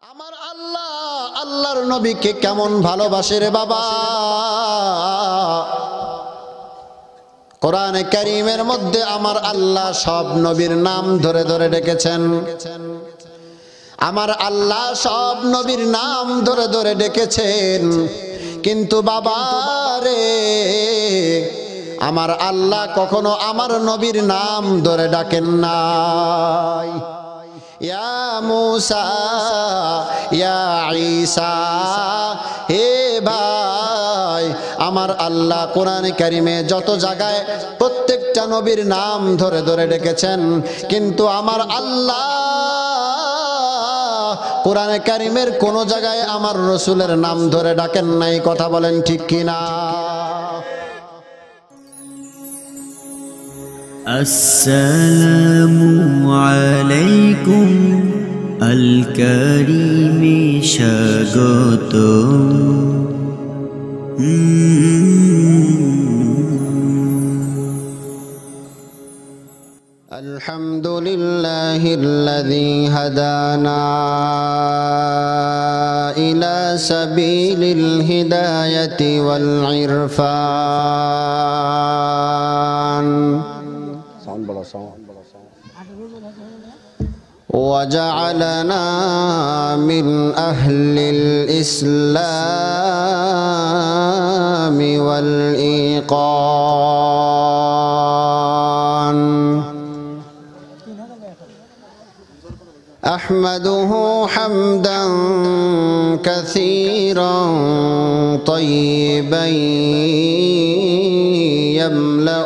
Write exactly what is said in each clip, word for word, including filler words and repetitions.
আমার আল্লাহ আল্লাহর নবীকে কেমন ভালোবাসে রে বাবা। কোরআনে কারীমের মধ্যে আমার আল্লাহ সব নবীর নাম ধরে ধরে ডেকেছেন। আমার আল্লাহ সব নবীর নাম ধরে ধরে ডেকেছেন, কিন্তু বাবা রে আমার আল্লাহ কখনো আমার নবীর নাম ধরে ডাকেন নাই। ইয়া মুসা ইয়া ঈসা, হে ভাই আমার আল্লাহ কোরআনে কারিমে যত জায়গায় প্রত্যেকটা নবীর নাম ধরে ধরে ডেকেছেন, কিন্তু আমার আল্লাহ কোরআনে কারিমের কোন জায়গায় আমার রসুলের নাম ধরে ডাকেন নাই। কথা বলেন ঠিক কিনা? আসসালামু আলাইকুম আল কারীমে স্বাগতম। আলহামদুলিল্লাহিল্লাযী হাদানা ইলা সাবিলিল হিদায়াতি ওয়াল ইরফান وجعلنا من أهل الإسلام والإيقان. أحمده حمدا كثيرا طيبا يملأ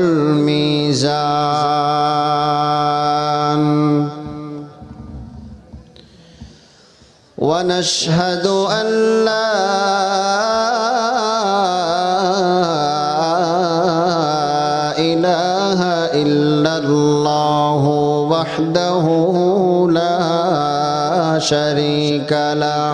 الميزان، ونشهد أن لا إله إلا الله وحده لا شريك له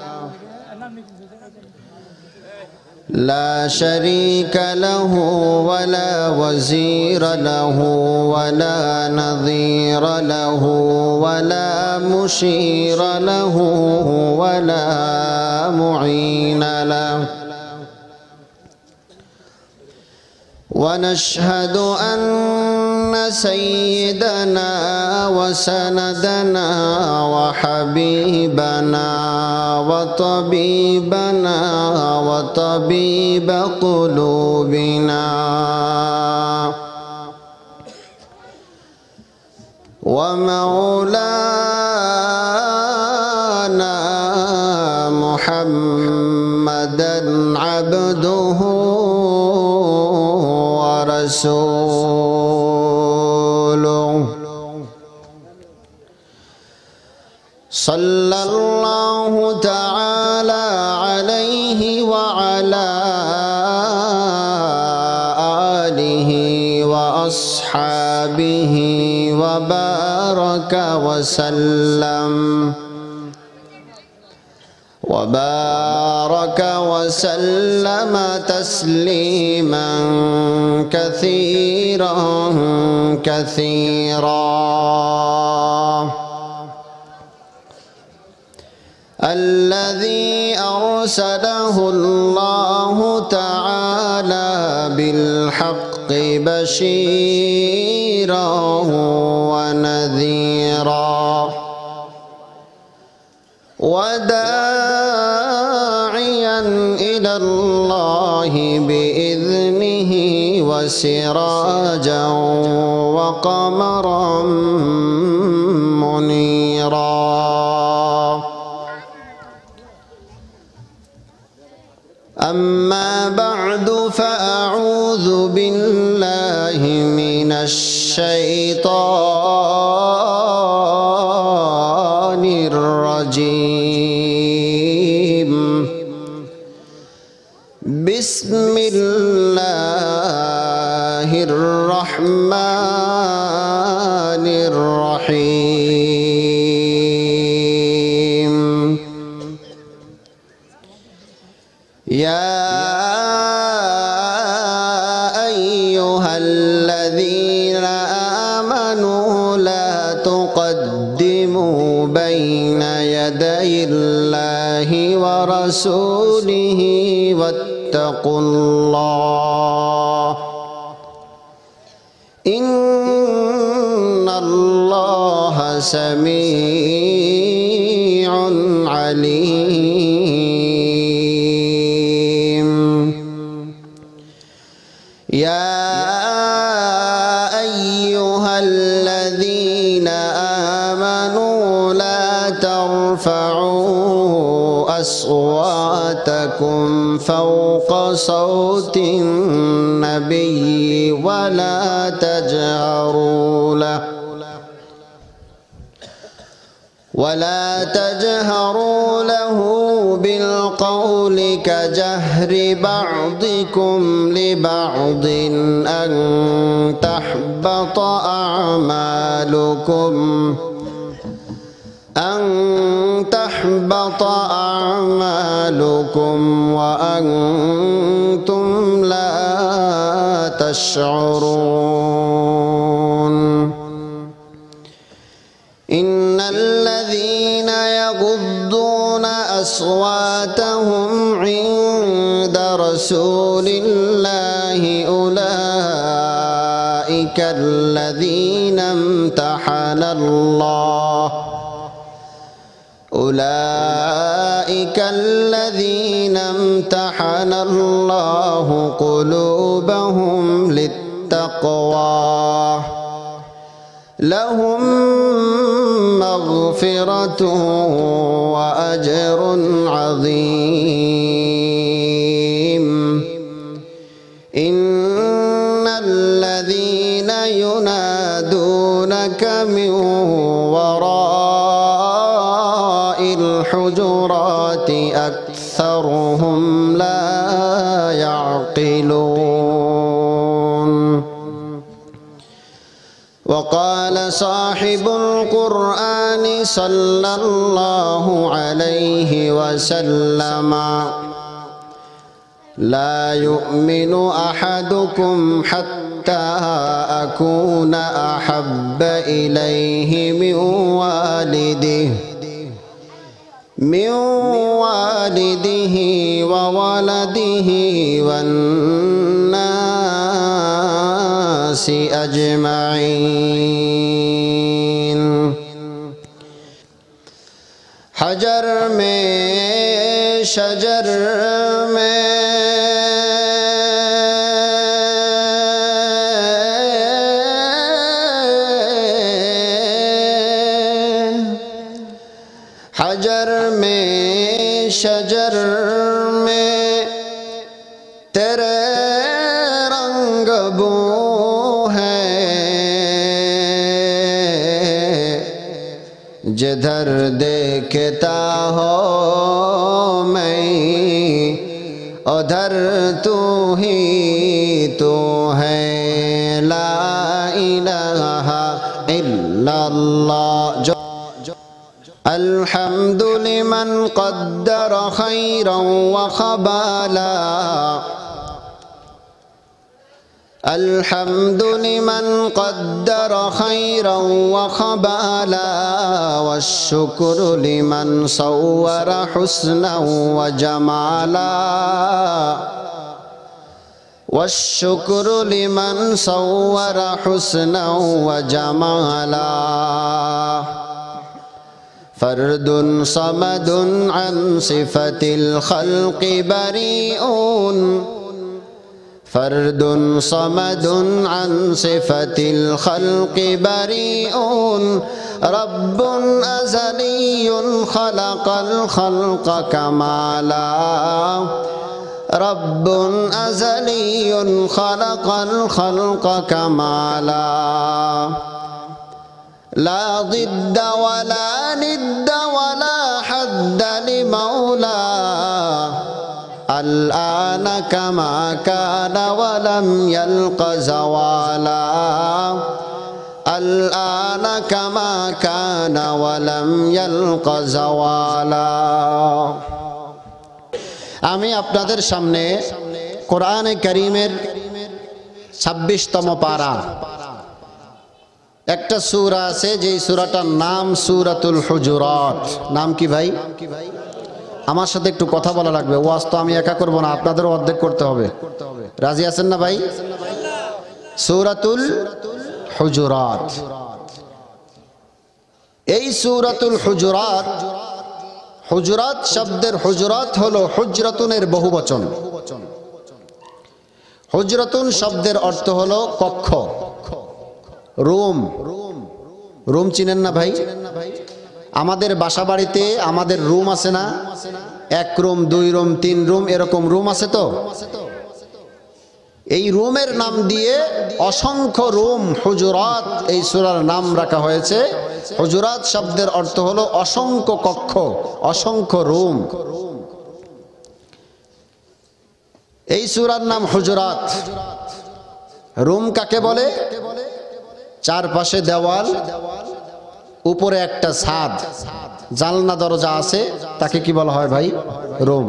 لا شريك له ولا وزير له ولا نظير له ولا مشير له ولا معين له. ونشهد أن سيدنا وسندنا وحبيبنا وطبيبنا وطبيب قلوبنا ومولانا محمدا عبده ورسوله صلى الله تعالى عليه وعلى آله وأصحابه وبارك وسلم وبارك وسلم تسليما كثيرا كثيرا. الذي أرسله الله تعالى بالحق بشيرا ونذيرا وداعيا إلى الله بإذنه وسراجا وقمرا منيرا. أما بعد فأعوذ بالله من الشيطان الرجيم. بسم الله الرحمن الرحيم. يا أيها الذين آمنوا لا تقدموا بين يدي ইয়াদাইল্লাহি ওয়া রাসূলিহি ওয়াত্তাকুল্লাহ ইন্নাল্লাহা সামিউন আলীম ইয়া আইয়ুহাল্লাযীনা আমানু লা তারফাউ أصواتكم فوق صوت النبي ولا تجهروا له ولا تجهروا له بالقول كجهر بعضكم لبعض أن تحبط أعمالكم أن تحبط أعمالكم وأنتم لا تشعرون إن الذين يغضون أصواتهم عند رسول الله أولئك الذين امتحن الله أولئك الذين امتحن الله قلوبهم للتقوى لهم مغفرة وأجر عظيم إن الذين ينادونك من وراء الحجرات أكثرهم لا يعقلون وقال صاحب القرآن صلى الله عليه وسلم لا يؤمن أحدكم حتى أكون أحب إليه من والده من والده وولده والناس أجمعين حجر में शजर में हजर में शजर में तेरे रंग बू है जिधर देखता हो मैं उधर तू ही तू है ला इलाहा इल्लल्लाह الحمد لمن قدر خيرا وخبالا الحمد لمن قدر خيرا وخبالا والشكر لمن صور حسنا وجمالا والشكر لمن صور حسنا وجمالا فرد صمد عن صفة الخلق بريء فرد صمد عن صفة الخلق بريء رب أزلي خلق الخلق كمالا رب أزلي خلق الخلق كمالا لا ضد ولا ند ولا حد لمولاه الآن كما كان ولم يلق زوالا الآن كما كان ولم يلق زوالا আমি আপনাদের সামনে কোরআনে কারীমের ছাব্বিশতম পারা একটা সূরা আছে যেই সূরাটার নাম সূরাতুল হুজুরাত। নাম কি ভাই? আমার সাথে একটু কথা বলা লাগবে, ওয়াজ তো আমি একা করব না, আপনাদেরও অর্ধেক করতে হবে। রাজি আছেন না ভাই? সূরাতুল হুজুরাত। এই সূরাতুল হুজুরাত, হুজুরাত শব্দের হুজুরাত হলো হুজরাতুনের বহুবচন। হুজরাতুন শব্দের অর্থ হলো কক্ষ, রুম। রুম চিনেন না ভাই? আমাদের বাসা বাড়িতে আমাদের রুম আছে না? এক রুম, দুই রুম, তিন রুম, এরকম রুম আছে তো। এই রুমের নাম দিয়ে অসংখ্য রুম হুজুরাত এই সূরার নাম রাখা হয়েছে। হুজুরাত শব্দের অর্থ হলো অসংখ্য কক্ষ, অসংখ্য রুম। এই সূরার নাম হুজুরাত। রুম কাকে বলে? চারপাশে দেওয়াল, উপরে একটা ছাদ, জানলা দরজা আছে, তাকে কি বলা হয় ভাই? রুম।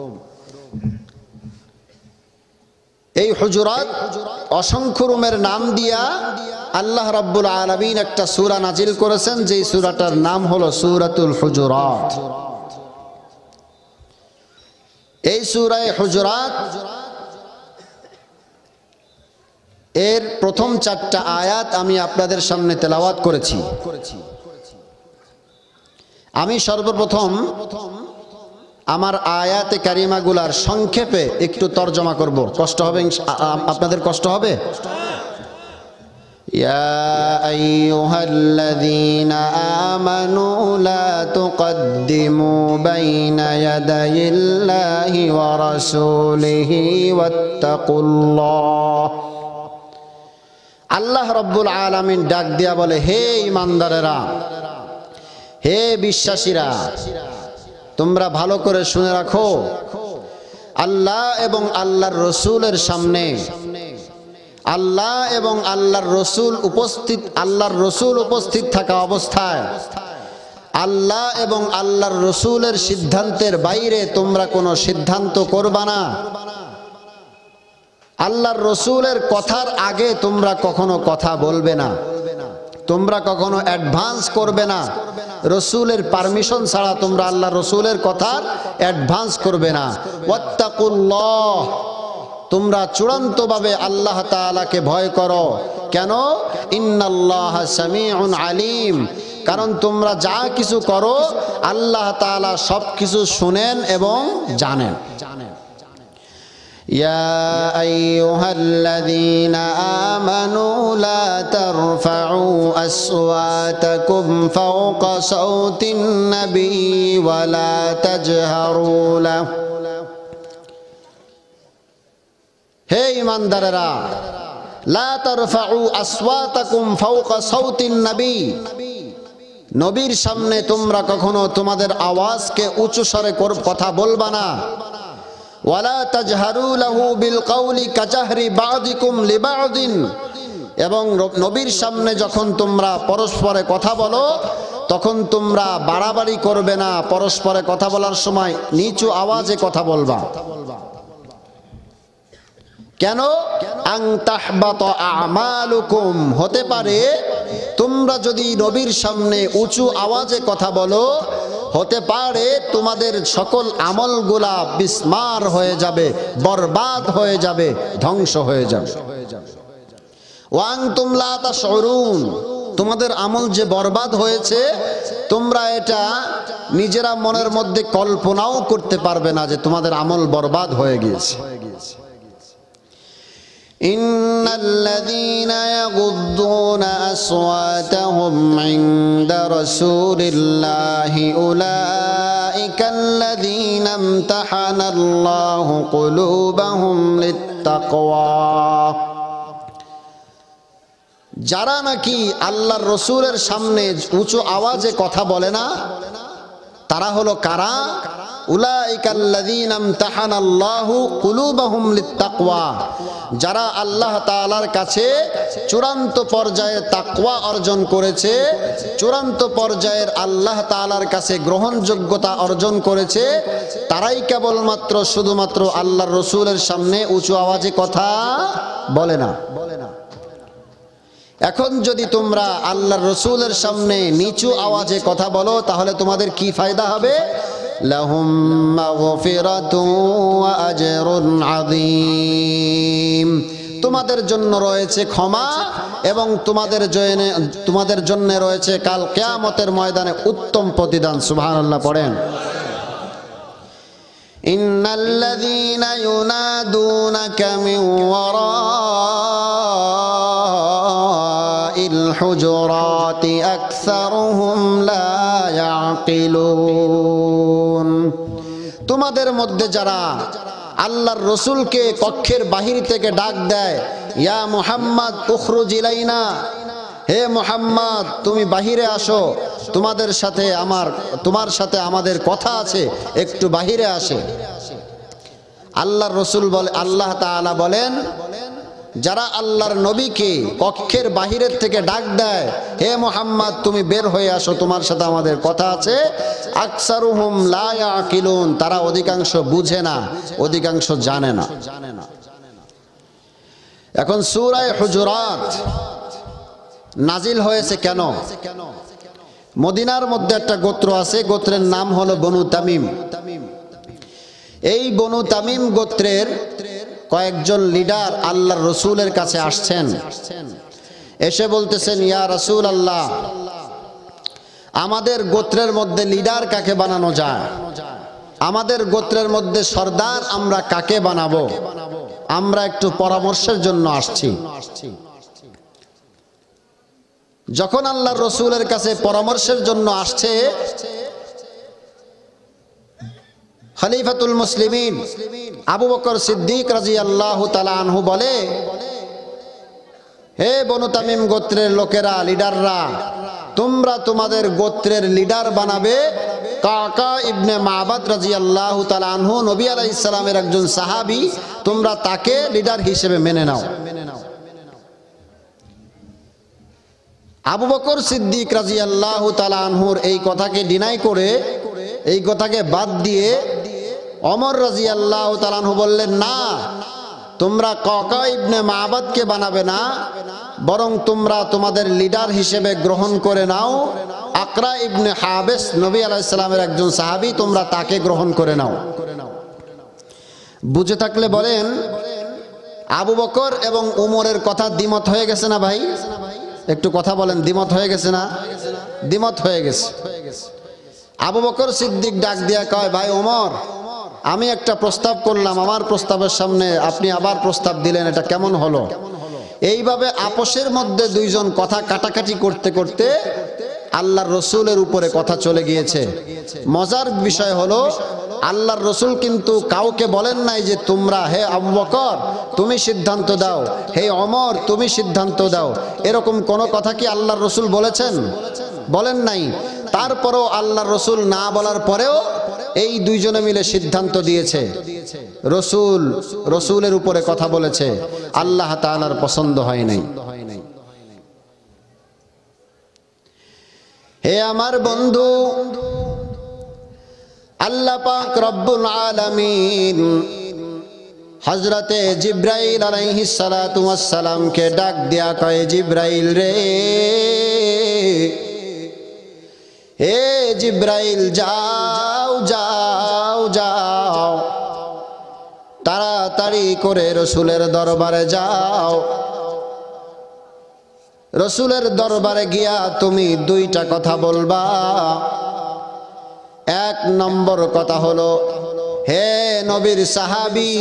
এই হুজুরাত অসংখ্য রুমের নাম দিয়া আল্লাহ রাব্বুল আলামিন একটা সূরা নাজিল করেছেন, যেই সূরাটার নাম হলো সূরাতুল হুজুরাত। এই সূরায়ে হুজুরাত এর প্রথম চারটা আয়াত আমি আপনাদের সামনে তেলাওয়াত করেছি। আমি সর্বপ্রথম আমার আয়াতে কারিমাগুলার সংক্ষেপে একটু তরজমা করব। কষ্ট হবে? আপনাদের কষ্ট হবে? ইয়া আইয়ুহাল্লাযীনা আমানু লা তুকদ্দিমু বাইনা ইয়াদাইল্লাহি ওয়া রাসূলিহি ওয়াত্তাকুল্লাহ। আল্লাহ রাব্বুল আলামিন ডাক দিয়া বলে, হে ঈমানদারেরা, হে বিশ্বাসীরা, তোমরা ভালো করে শুনে রাখো, আল্লাহ এবং আল্লাহর রসুলের সামনে, আল্লাহ এবং আল্লাহর রসুল উপস্থিত, আল্লাহর রসুল উপস্থিত থাকা অবস্থায় আল্লাহ এবং আল্লাহর রসুলের সিদ্ধান্তের বাইরে তোমরা কোনো সিদ্ধান্ত করবা না। আল্লাহর রসুলের কথার আগে তোমরা কখনো কথা বলবে না, তোমরা কখনো অ্যাডভান্স করবে না। রসুলের পারমিশন ছাড়া তোমরা আল্লাহ রসুলের কথার অ্যাডভান্স করবে না। ওয়াত্তাকুল্লাহ, তোমরা চূড়ান্তভাবে আল্লাহ তাআলাকে ভয় করো। কেন? ইন্নাল্লাহা সামিউন আলিম, কারণ তোমরা যা কিছু করো আল্লাহ তাআলা সব কিছু শুনেন এবং জানেন। يا أيها الذين آمنوا لا ترفعوا أصواتكم فوق صوت النبي ولا تجهروا له। হে ঈমানদারেরা, লা তারফাউ আসওয়াতাকুম ফাওকা সাউতিন নবী, নবীর সামনে তোমরা কখনো তোমাদের আওয়াজকে উঁচু স্বরে কথা বলবা না। ওয়ালা তাজহারু লাহু বিল কাউলি কাজাহরি বাযিকুম লিবাযিন, এবং নবীর সামনে যখন তোমরা পরস্পরে কথা বলো তখন তোমরা বাড়াবাড়ি করবে না, পরস্পরে কথা বলার সময় নিচু আওয়াজে কথা বলবা। কেন? আন তাহবাতা আমালুকুম, হতে পারে তোমরা যদি নবীর সামনে উঁচু আওয়াজে কথা বলো, হতে পারে তোমাদের সকল আমলগুলা বিস্মার হয়ে যাবে, বরবাদ হয়ে যাবে, ধ্বংস হয়ে যাবে। ওয়া আনতুম লা তাশউরুন, তোমাদের আমল যে বরবাদ হয়েছে তোমরা এটা নিজেরা মনের মধ্যে কল্পনাও করতে পারবে না যে তোমাদের আমল বরবাদ হয়ে গিয়েছে। ইন্নাল্লাযীনা ইয়াগুদ্দুনা আসওয়াতাহুম ইনদা রাসূলিল্লাহি উলাইকাল্লাযীনা ইমতাহানাল্লাহু কুলুবাহুম লিত্তাকওয়া। যারা নাকি আল্লাহর রসুলের সামনে উঁচু আওয়াজে কথা বলে না, তারা হলো কারা? উলাইকাল্লাযীনা ইমতাহানাল্লাহু কুলুবাহুম লিত্তাকওয়া, যারা আল্লাহ তাআলার কাছে চূড়ান্ত পর্যায়ে তাকওয়া অর্জন করেছে, চূড়ান্ত পর্যায়ের আল্লাহ তাআলার কাছে গ্রহণযোগ্যতা অর্জন করেছে, তারাই কেবলমাত্র শুধুমাত্র আল্লাহর রসুলের সামনে উঁচু আওয়াজে কথা বলে না। এখন যদি তোমরা আল্লাহর রসুলের সামনে নিচু আওয়াজে কথা বলো তাহলে তোমাদের কি ফায়দা হবে? লাহুম মাগফিরাতুন ওয়া আজরুন আযীম, তোমাদের জন্য রয়েছে ক্ষমা এবং তোমাদের জন্য তোমাদের জন্য রয়েছে কাল কিয়ামতের ময়দানে উত্তম প্রতিদান। সুবহানাল্লাহ পড়েন। ইন্নাল্লাযীনা ইউনাদুনাকা মিন ওয়ারাইল হুজুরাতি আকসারুহুম লা ইয়াকিলুন, তোমাদের মধ্যে যারা আল্লাহর রসুলকে কক্ষের বাহির থেকে ডাক দেয়, ইয়া মুহাম্মদ উখরুজ ইলাইনা, হে মুহাম্মদ তুমি বাহিরে আসো, তোমাদের সাথে আমার তোমার সাথে আমাদের কথা আছে, একটু বাহিরে আসে। আল্লাহর রসুল বলে, আল্লাহ তাআলা বলেন, যারা আল্লাহর নবীকে কক্ষের বাহিরের থেকে ডাক দেয়, হে মুহাম্মদ তুমি বের হয়ে আসো, তোমার সাথে আমাদের কথা আছে, আকসারুহুম লা ইয়াকিলুন, তারা অধিকাংশ বুঝে না, অধিকাংশ জানে না। এখন সূরা হুজুরাত নাজিল হয়েছে কেন? মদিনার মধ্যে একটা গোত্র আছে, গোত্রের নাম হলো বনু তামিম। এই বনু তামিম গোত্রের কয়েকজন লিডার আল্লাহর রসুলের কাছে আসছেন, এসে বলতেছেন, ইয়া রাসূল আল্লাহ, আমাদের গোত্রের মধ্যে লিডার কাকে বানানো যায়? আমাদের গোত্রের মধ্যে সর্দার আমরা কাকে বানাবো? আমরা একটু পরামর্শের জন্য আসছি। যখন আল্লাহর রসুলের কাছে পরামর্শের জন্য আসছে, খলিফাতুল মুসলিমিন আবু বকর সিদ্দিক রাদিয়াল্লাহু তাআলা আনহু বলে, হে বনু তামিম গোত্রের লোকেরা, লিডাররা, তোমরা তোমাদের গোত্রের লিডার বানাবে কাকা ইবনে মাবাদ রাদিয়াল্লাহু তাআলা আনহু, নবী আলাইহিস সালামের একজন সাহাবী, তোমরা তাকে লিডার হিসেবে মেনে নাও। আবু বকর সিদ্দিক রাদিয়াল্লাহু তাআলা আনহুর এই কথাকে ডিনাই করে, এই কথাকে বাদ দিয়ে ওমর রাদিয়াল্লাহু তাআলা আনহু বললেন, না, তোমরা কাকা ইবনে মাবাদকে বানাবে না, বরং তোমরা তোমাদের লিডার হিসেবে গ্রহণ করে নাও আকরা ইবনে হাবেস, নবী আলাইহিস সালামের একজন সাহাবী, তোমরা তাকে গ্রহণ করে নাও। বুঝে থাকলে বলেন, আবু বকর এবং উমরের কথা দ্বিমত হয়ে গেছে না ভাই? একটু কথা বলেন, দ্বিমত হয়ে গেছে না? দ্বিমত হয়ে গেছে। আবু বকর সিদ্দিক ডাক দিয়া কয়, ভাই ওমর, আমি একটা প্রস্তাব করলাম, আমার প্রস্তাবের সামনে আপনি আবার প্রস্তাব দিলেন, এটা কেমন হলো? এইভাবে আপোষের মধ্যে দুইজন কথা কাটাকাটি করতে করতে আল্লাহর রসুলের উপরে কথা চলে গিয়েছে। মজার বিষয় হলো, আল্লাহর রসুল কিন্তু কাউকে বলেন নাই যে তোমরা, হে আবু বকর তুমি সিদ্ধান্ত দাও, হে ওমর তুমি সিদ্ধান্ত দাও, এরকম কোনো কথা কি আল্লাহর রসুল বলেছেন? বলেন নাই। তারপরেও আল্লাহর রসুল না বলার পরেও এই দুইজনে মিলে সিদ্ধান্ত দিয়েছে, রসুল রসুলের উপরে কথা বলেছে, আল্লাহ তাআলার পছন্দ হয় নাই। হে আমার বন্ধু, আল্লাহ পাক রব্বুল আলামিন হযরতে জিবরাইল আলাইহিস সালাতু ওয়াস সালামকে ডাক দিয়া কয়, জিবরাইল রে, হে জিবরাইল, যাও যাও যাও, তাড়াতাড়ি করে রসুলের দরবারে যাও। রসুলের দরবারে গিয়া তুমি দুইটা কথা বলবা। এক নম্বর কথা হলো, হে নবীর সাহাবী,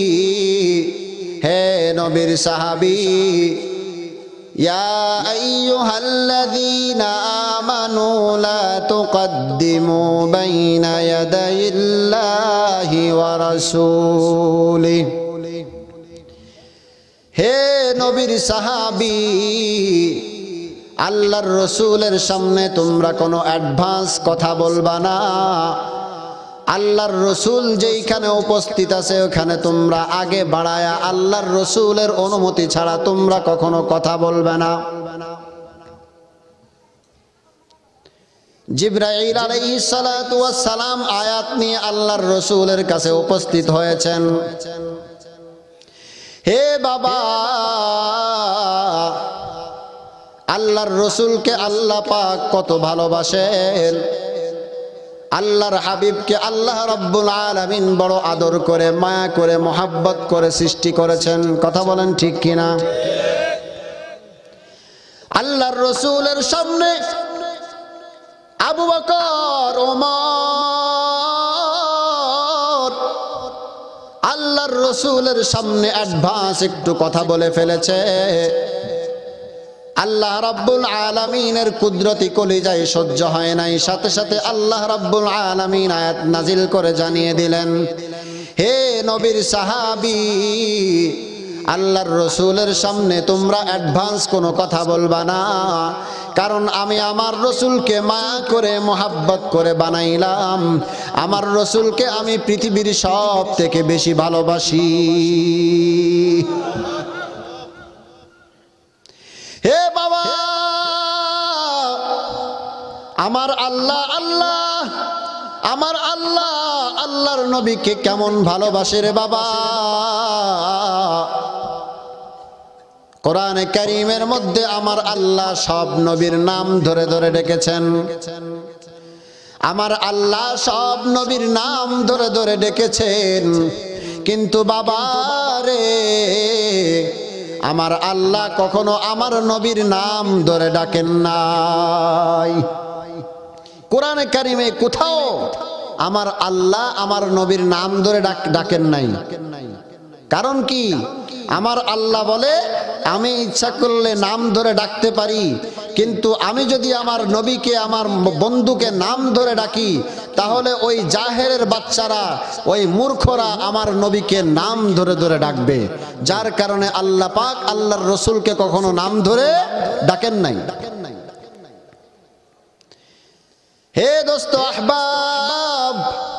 হে নবীর সাহাবী, ইয়া আইয়ুহাল্লাযীনা আমানু লা তুকদ্দিমু বাইনা ইয়াদাইল্লাহি ওয়া রাসূলিহি, হে নবীর সাহাবী, আল্লাহর রসুলের সামনে তোমরা কোনো অ্যাডভান্স কথা বলবা না। আল্লাহর রসুল যেইখানে উপস্থিত আছে ওখানে তোমরা আগে বাড়ায়া আল্লাহর রসুলের অনুমতি ছাড়া তোমরা কখনো কথা বলবে না। জিবরাইল আলাইহিস সালাতু ওয়াস সালাম আয়াত নিয়ে আল্লাহর রসুলের কাছে উপস্থিত হয়েছেন। হে বাবা, আল্লাহর রসুলকে আল্লাহ পাক কত ভালোবাসেন, আল্লাহর হাবিবকে আল্লাহ রাব্বুল আলামিন বড় আদর করে মায়া করে মোহাব্বত করে সৃষ্টি করেছেন। কথা বলেন ঠিক কিনা? আল্লাহর রসুলের সামনে আবু বকর, ওমর আল্লাহর রসুলের সামনে অ্যাডভান্স একটু কথা বলে ফেলেছে। আল্লাহ রাব্বুল আলামিনের কুদরতি কলিজায় সহ্য হয় নাই, সাথে সাথে আল্লাহ রাব্বুল আলামিন আয়াত নাজিল করে জানিয়ে দিলেন, হে নবীর সাহাবী, আল্লাহর রসুলের সামনে তোমরা অ্যাডভান্স কোনো কথা বলবা না, কারণ আমি আমার রসুলকে মায়া করে মোহাব্বত করে বানাইলাম। আমার রসুলকে আমি পৃথিবীর সব থেকে বেশি ভালোবাসি। হে বাবা, আমার আল্লাহ আল্লাহ আমার আল্লাহ আল্লাহর নবীকে কেমন ভালোবাসে রে বাবা। কোরআনে কারীমের মধ্যে আমার আল্লাহ সব নবীর নাম ধরে ধরে ডেকেছেন। আমার আল্লাহ সব নবীর নাম ধরে ধরে ডেকেছেন, কিন্তু বাবা রে, আমার আল্লাহ কখনো আমার নবীর নাম ধরে ডাকেন নাই। কোরআনে কারীমে কোথাও আমার আল্লাহ আমার নবীর নাম ধরে ডাকেন নাই। কারণ কি? আমার আল্লাহ বলে, আমি ইচ্ছা করলে নাম ধরে ডাকতে পারি, কিন্তু আমি যদি আমার নবীকে, আমার বন্ধুকে নাম ধরে ডাকি, তাহলে ওই জাহেরের বাচ্চারা, ওই মূর্খরা আমার নবীকে নাম ধরে ধরে ডাকবে। যার কারণে আল্লাহ পাক আল্লাহর রসুলকে কখনো নাম ধরে ডাকেন নাই। হে দোস্ত আহবাব,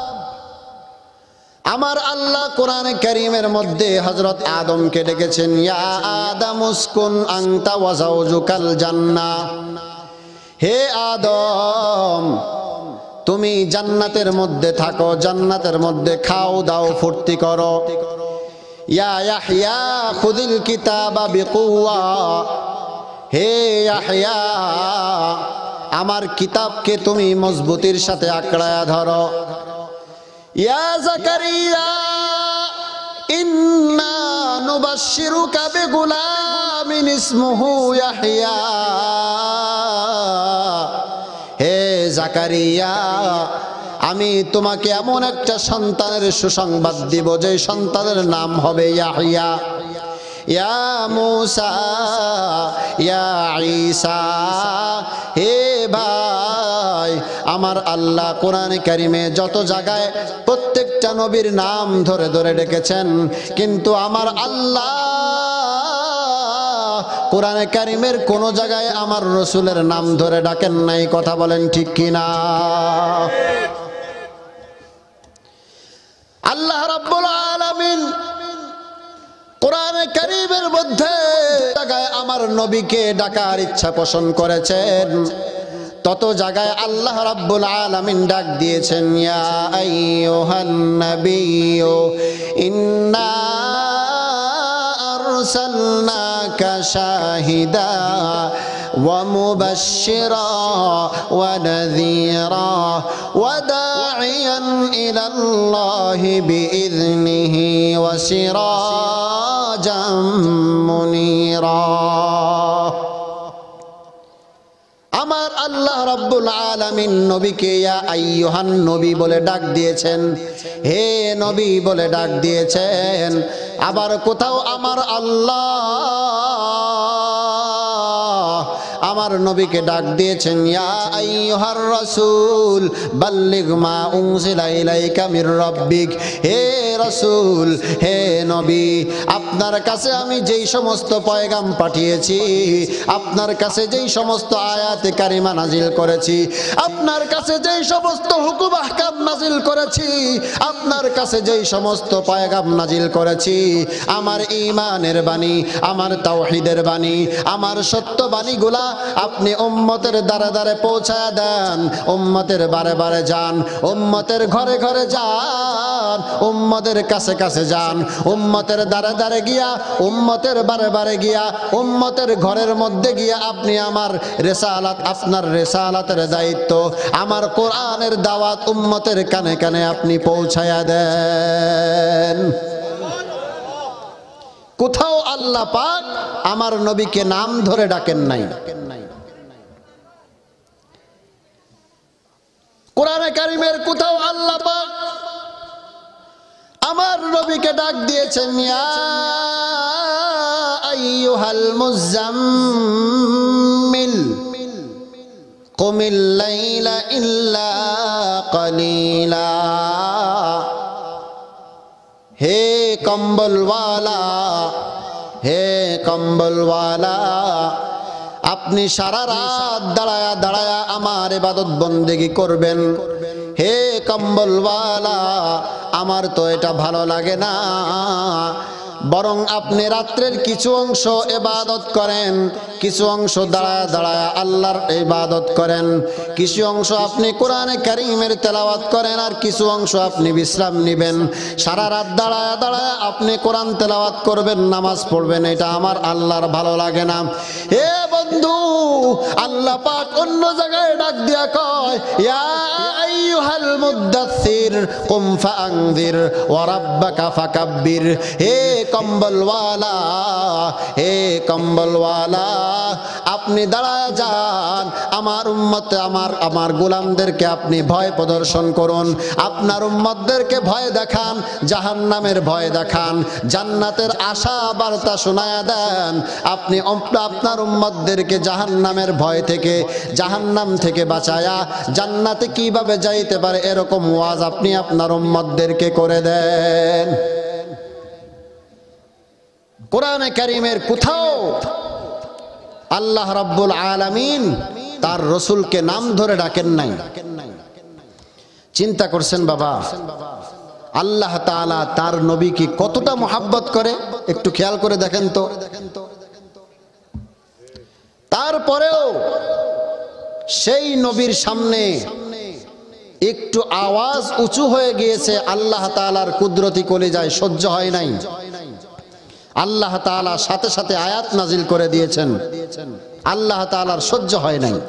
আমার আল্লাহ কোরআনে কারীমের মধ্যে হযরত আদমকে ডেকেছেন, ইয়া আদম উসকুন আনতা ওয়া যাওজুকাল জান্নাহ। হে আদম, তুমি জান্নাতের মধ্যে থাকো, জান্নাতের মধ্যে খাও দাও ফুর্তি করো। ইয়া ইয়াহইয়া খুযিল কিতাবা বিকুওয়া। হে ইয়াহইয়া, আমার কিতাবকে তুমি মজবুতির সাথে আঁকড়ায়া ধরো। ইয়া জাকারিয়া ইন্না নুবাশশিরুকা বিগুলামিন ইসমুহু ইয়াহইয়া। হে জাকারিয়া, আমি তোমাকে এমন একটা সন্তানের সুসংবাদ দিব যে সন্তানের নাম হবে ইয়াহইয়া। ইয়া মূসা ইয়া ঈসা। হে ভাই, আমার আল্লাহ কোরআনে কারীমে যত জায়গায় প্রত্যেকটা নবীর নাম ধরে ধরে ডেকেছেন, কিন্তু আমার আল্লাহ কোরআনে কারীমের কোন জায়গায় আমার রসুলের নাম ধরে ডাকেন নাই। কথা বলেন ঠিক কিনা? আল্লাহ রাব্বুল আলামিন কোরআনে কারীমের মধ্যে জায়গায় আমার নবীকে ডাকার ইচ্ছা পোষণ করেছেন, তত জায়গায় আল্লাহ রাব্বুল আলামিন ডাক দিয়েছেন, ইয়া আইয়ুহান নাবিয়্যু ইন্না আরসালনাকা শাহিদা ওয়া মুবাশশিরা ওয়া নাযীরা ওয়া দা'iয়ান ইলাল্লাহি বিইذনিহি ওয়া সিরাজাম মুনীরা। আমার আল্লাহ রাব্বুল আলামিন নবীকে ইয়া আইয়ুহান নবী বলে ডাক দিয়েছেন, হে নবী বলে ডাক দিয়েছেন। আবার কোথাও আমার আল্লাহ আমার নবীকে ডাক দিয়েছেন, ইয়া আইয়ুহার রাসূল বাল্লিগ মা উনজিলা ইলাইকা মির রাব্বিক। হে রাসূল, হে নবী, আপনার কাছে আমি যেই সমস্ত পয়গাম পাঠিয়েছি, আপনার কাছে যেই সমস্ত আয়াতে কারিমা নাজিল করেছি, আপনার কাছে যেই সমস্ত হুকুম আহকাম নাজিল করে করেছি, আপনার কাছে যেই সমস্ত পয়গাম নাজিল করেছি, আমার ঈমানের বাণী, আমার তাওহীদের বাণী, আমার সত্য বাণীগুলা আপনি উম্মতের দ্বারে দ্বারে পৌঁছায় দেন। উম্মতের বারে বারে যান, উম্মতের ঘরে ঘরে যান, উম্মতের কাছে কাছে যান, উম্মতের দ্বারে দ্বারে গিয়া, উম্মতের বারে বারে গিয়া, উম্মতের ঘরের মধ্যে গিয়া আপনি আমার রিসালাত, আপনার রিসালাতের দায়িত্ব, আমার কোরআনের দাওয়াত উম্মতের কানে কানে আপনি পৌঁছায়া দেন। কোথাও আল্লাহ পাক আমার নবীকে নাম ধরে ডাকেন নাই। কোরআনে কারিমের কোথাও আল্লাহ পাক আমার নবীকে ডাক দিয়েছেন, ইয়া আইয়ুহাল মুজাম্মিল কুমিল লাইলা ইল্লা কালিলা। হে কম্বলওয়ালা, হে কম্বলওয়ালা, আপনি সারা রাত দাঁড়ায়া দাঁড়ায়া আমার ইবাদত বন্দেগি করবেন। হে কম্বলওয়ালা, আমার তো এটা ভালো লাগে না, বরং আপনি রাত্রের কিছু অংশ ইবাদত করেন, কিছু অংশ দাঁড়ায়া দাঁড়ায়া আল্লাহর ইবাদত করেন, কিছু অংশ আপনি কোরআনে কারীমের তেলাওয়াত করেন, আর কিছু অংশ আপনি বিশ্রাম নেবেন। সারা রাত দাঁড়ায়া দাঁড়ায়া আপনি কোরআন তেলাওয়াত করবেন, নামাজ পড়বেন, এটা আমার আল্লাহর ভালো লাগে না। হে বন্ধু, আল্লাহ পাক অন্য জায়গায় ডাক দিয়া কয়, ইয়া আইয়ুহাল মুদ্দাসসির কুম ফাআনযির ওয়া রাব্বাকা ফাকাব্বির। হে কম্বলওয়ালা, হে কম্বলওয়ালা, আপনি দাঁড়ায় যান, আমার উম্মত, আমার আমার গোলামদেরকে আপনি ভয় প্রদর্শন করুন, আপনার উম্মতদেরকে ভয় দেখান, জাহান্নামের ভয় দেখান, জান্নাতের আশা বার্তা শোনায়া দেন। আপনি আপনার উম্মতদেরকে জাহান্নামের ভয় থেকে, জাহান্নাম থেকে বাঁচায়া জান্নাতে কিভাবে যাইতে পারে এরকম ওয়াজ আপনি আপনার উম্মতদেরকে করে দেন। কোরআনে কারীমের কোথাও আল্লাহ রাব্বুল আলামিন তার রসুলকে নাম ধরে ডাকেন নাই। চিন্তা করছেন বাবা, আল্লাহ তাআলা তার নবীকে কতটা মোহাব্বত করে একটু খেয়াল করে দেখেন তো। তারপরেও সেই নবীর সামনে একটু আওয়াজ উঁচু হয়ে গিয়েছে, আল্লাহ তাআলার কুদরতি কলিজায় সহ্য হয় নাই। আল্লাহ তাআলা সাথে সাথে আয়াত নাজিল করে দিয়েছেন, আল্লাহ তাআলার সহ্য হয় নাই।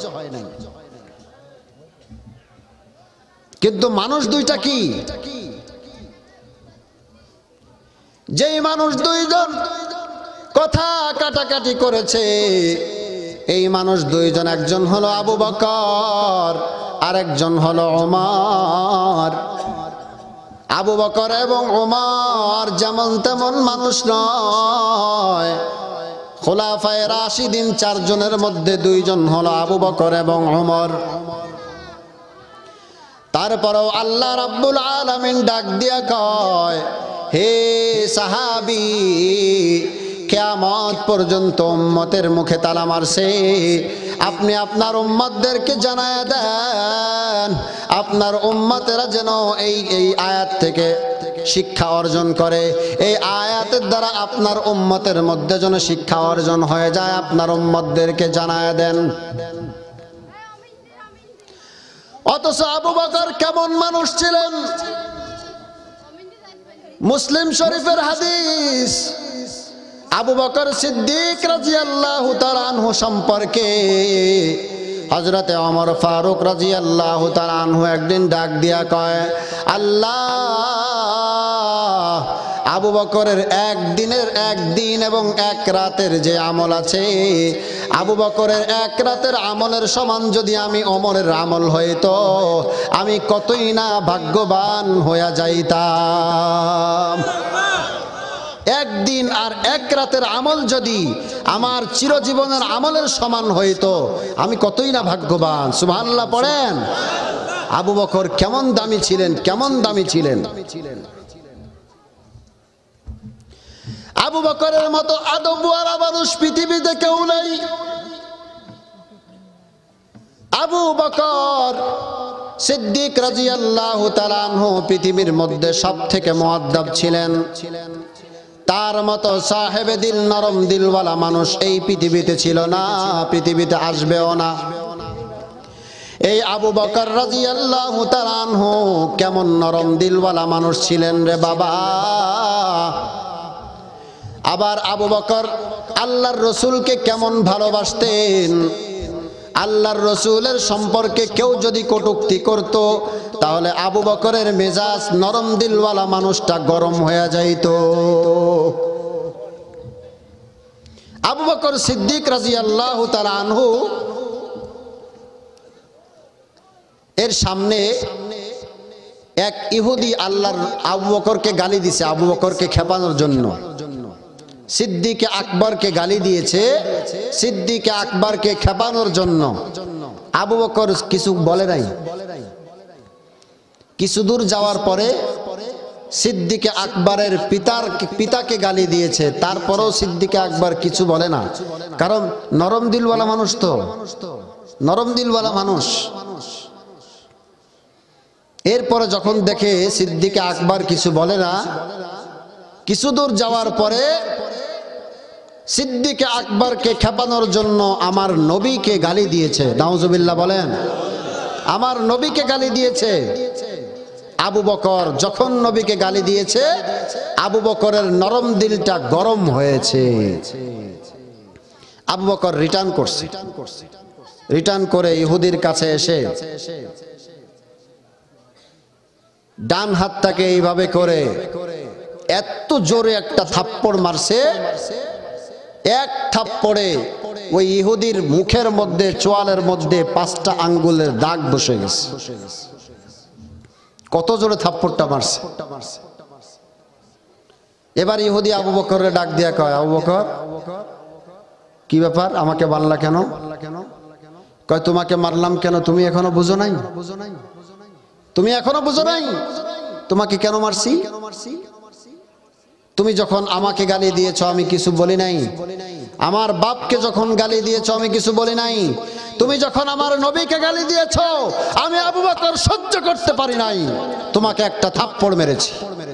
কিন্তু মানুষ দুইটা কি, যেই মানুষ দুইজন কথা কাটাকাটি করেছে, এই মানুষ দুইজন, একজন হলো আবু বকর আর একজন হলো ওমর। আবু বকর এবং ওমর যেমন তেমন মানুষ নয়, খোলাফায়ে রাশিদিন চারজনের মধ্যে দুইজন হলো আবু বকর এবং ওমর। তারপরেও আল্লাহ রাব্বুল আলামিন ডাক দিয়া কয়, হে সাহাবী, কিয়ামত পর্যন্ত উম্মতের মুখে তালা মারছে, আপনি আপনার উম্মতদেরকে জানায়া দেন, আপনার উম্মতেরা যেন এই এই আয়াত থেকে শিক্ষা অর্জন করে, এই আয়াতের দ্বারা আপনার উম্মতের মধ্যে যেন শিক্ষা অর্জন হয়ে যায়, আপনার উম্মতদেরকে জানায়া দেন। অথচ আবু বকর কেমন মানুষ ছিলেন? মুসলিম শরীফের হাদিস, আবু বকর সিদ্দিক রাদিয়াল্লাহু তাআলা আনহু সম্পর্কে হযরতে ওমর ফারুক রাদিয়াল্লাহু তাআলা আনহু একদিন ডাক দিয়া কয়, আল্লাহ, আবু বকরের একদিনের একদিন এবং এক রাতের যে আমল আছে, আবু বকরের এক রাতের আমলের সমান যদি আমি ওমরের আমল হইতো, আমি কতই না ভাগ্যবান হইয়া যাইতাম। একদিন আর এক রাতের আমল যদি আমার চিরজীবনের আমলের সমান হইতো, আমি কতই না ভাগ্যবান। সুবহানাল্লাহ পড়েন। আবু বকর কেমন দামি ছিলেন, কেমন দামি ছিলেন। আবু বকরের মতো আদবওয়ালা মানুষ পৃথিবীতে কেউ নাই। আবু বকর সিদ্দিক রাদিয়াল্লাহু তাআলা আনহু পৃথিবীর মধ্যে সবথেকে মুআদ্দাব ছিলেন। তার মতো সাহেবে দিল, নরম দিলওয়ালা মানুষ এই পৃথিবীতে ছিল না, পৃথিবীতে আসবেও না। এই আবু বকর রাদিয়াল্লাহু তাআলা আনহু কেমন নরম দিলওয়ালা মানুষ ছিলেন রে বাবা। আবার আবু বকর আল্লাহর রসুলকে কেমন ভালোবাসতেন। আল্লাহর রসুলের সম্পর্কে কেউ যদি কটূক্তি করত, তাহলে আবু বকরের মেজাজ, নরম দিলওয়ালা মানুষটা গরম হয়ে যাইত। আবু বকর সিদ্দিক রাদিয়াল্লাহু তাআলা আনহু এর সামনে এক ইহুদি আল্লাহর আবু বকরকে গালি দিছে, আবু বকরকে খেপানোর জন্য। সিদ্দিক আকবরকে গালি দিয়েছে, সিদ্দিক আকবরকে খেপানোর জন্য। আবু বকর কিছু বলে নাই। কিছু দূর যাওয়ার পরে সিদ্দিক আকবরের পিতার পিতাকে গালি দিয়েছে, তারপরেও সিদ্দিক আকবর কিছু বলে না, কারণ নরম দিলওয়ালা মানুষ, তো নরম দিলওয়ালা মানুষ। এরপরে যখন দেখে সিদ্দিক আকবর কিছু বলে না, কিছু দূর যাওয়ার পরে সিদ্দিক আকবরকে খেপানোর জন্য আমার নবীকে গালি দিয়েছে। নাউজুবিল্লাহ বলেন। আমার নবীকে গালি দিয়েছে। আবু বকর যখন নবীকে গালি দিয়েছে, আবু বকরের নরম দিলটা গরম হয়েছে। আবু বকর রিটার্ন করছে। রিটার্ন করে ইহুদির কাছে এসে ডান হাতটাকে এইভাবে করে এত জোরে একটা থাপ্পড় মারছে, এক থাপ্পড়ে ওই ইহুদির মুখের মধ্যে, চোয়ালের মধ্যে পাঁচটা আঙ্গুলের দাগ বসে গেছে। কত জোরে থাপ্পড়টা মারছে। এবার ইহুদি আবু বকরের ডাক দিয়া কয়, আবু বকর কি ব্যাপার, আমাকে মারলা কেন? কয় তোমাকে মারলাম কেন, তুমি এখনো বুঝো নাই? তুমি এখনো বুঝো নাই তোমাকে কেন মারছি? তুমি যখন আমাকে গালি দিয়েছো আমি কিছু বলি নাই। আমার বাপকে যখন গালি দিয়েছো আমি কিছু বলি নাই। তুমি যখন আমার নবীকে গালি দিয়েছো আমি আবু বকর সহ্য করতে পারি নাই, তোমাকে একটা থাপ্পড় মেরেছি।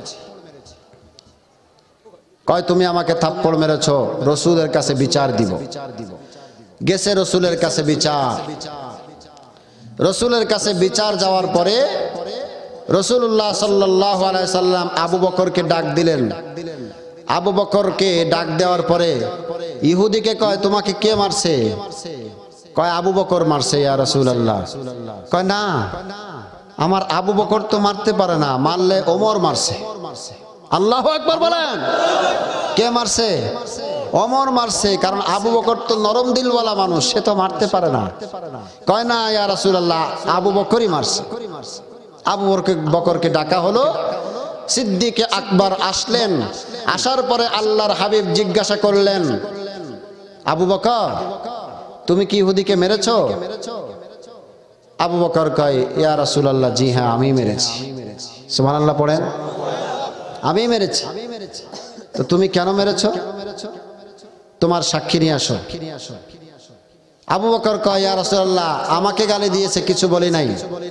কয় তুমি আমাকে থাপ্পড় মেরেছো, রসুলের কাছে বিচার দিব। গেছে রসুলের কাছে বিচার। রসুলের কাছে বিচার যাওয়ার পরে রসুল্লাহ সাল্লাল্লাহু আলাইহি সাল্লাম আবু বকরকে ডাক দিলেন। আবু বকরকে ডাক দেওয়ার পরে ইহুদিকে কয় তোমাকে কে মারছে? কয় আবু বকর মারছে ইয়া রাসূলুল্লাহ। কয় না, আমার আবু বকর তো মারতে পারে না, মারলে ওমর মারছে। আল্লাহু আকবার বলেন। কে মারছে? ওমর মারছে, কারণ আবু বকর তো নরম দিলওয়ালা মানুষ, সে তো মারতে পারে না। কয় না ইয়া রাসূলুল্লাহ, আবু বকরই মারছে। আবু বকরকে ডাকা হলো। সিদ্দিক আকবর আসলেন। আসার পরে আল্লাহর হাবিব জিজ্ঞাসা করলেন, আবু বকর তুমি কি ইহুদিকে মেরেছো? আবু বকর কয় ইয়া রাসূলুল্লাহ, জি হ্যাঁ আমি মেরেছি। সুবহানাল্লাহ পড়েন। আমি মেরেছি। তো তুমি কেন মেরেছো? তোমার সাক্ষী নিয়ে আসো। আবু বকর কয় ইয়া রাসূলুল্লাহ, আমাকে গালি দিয়েছে, কিছু বলি নাই।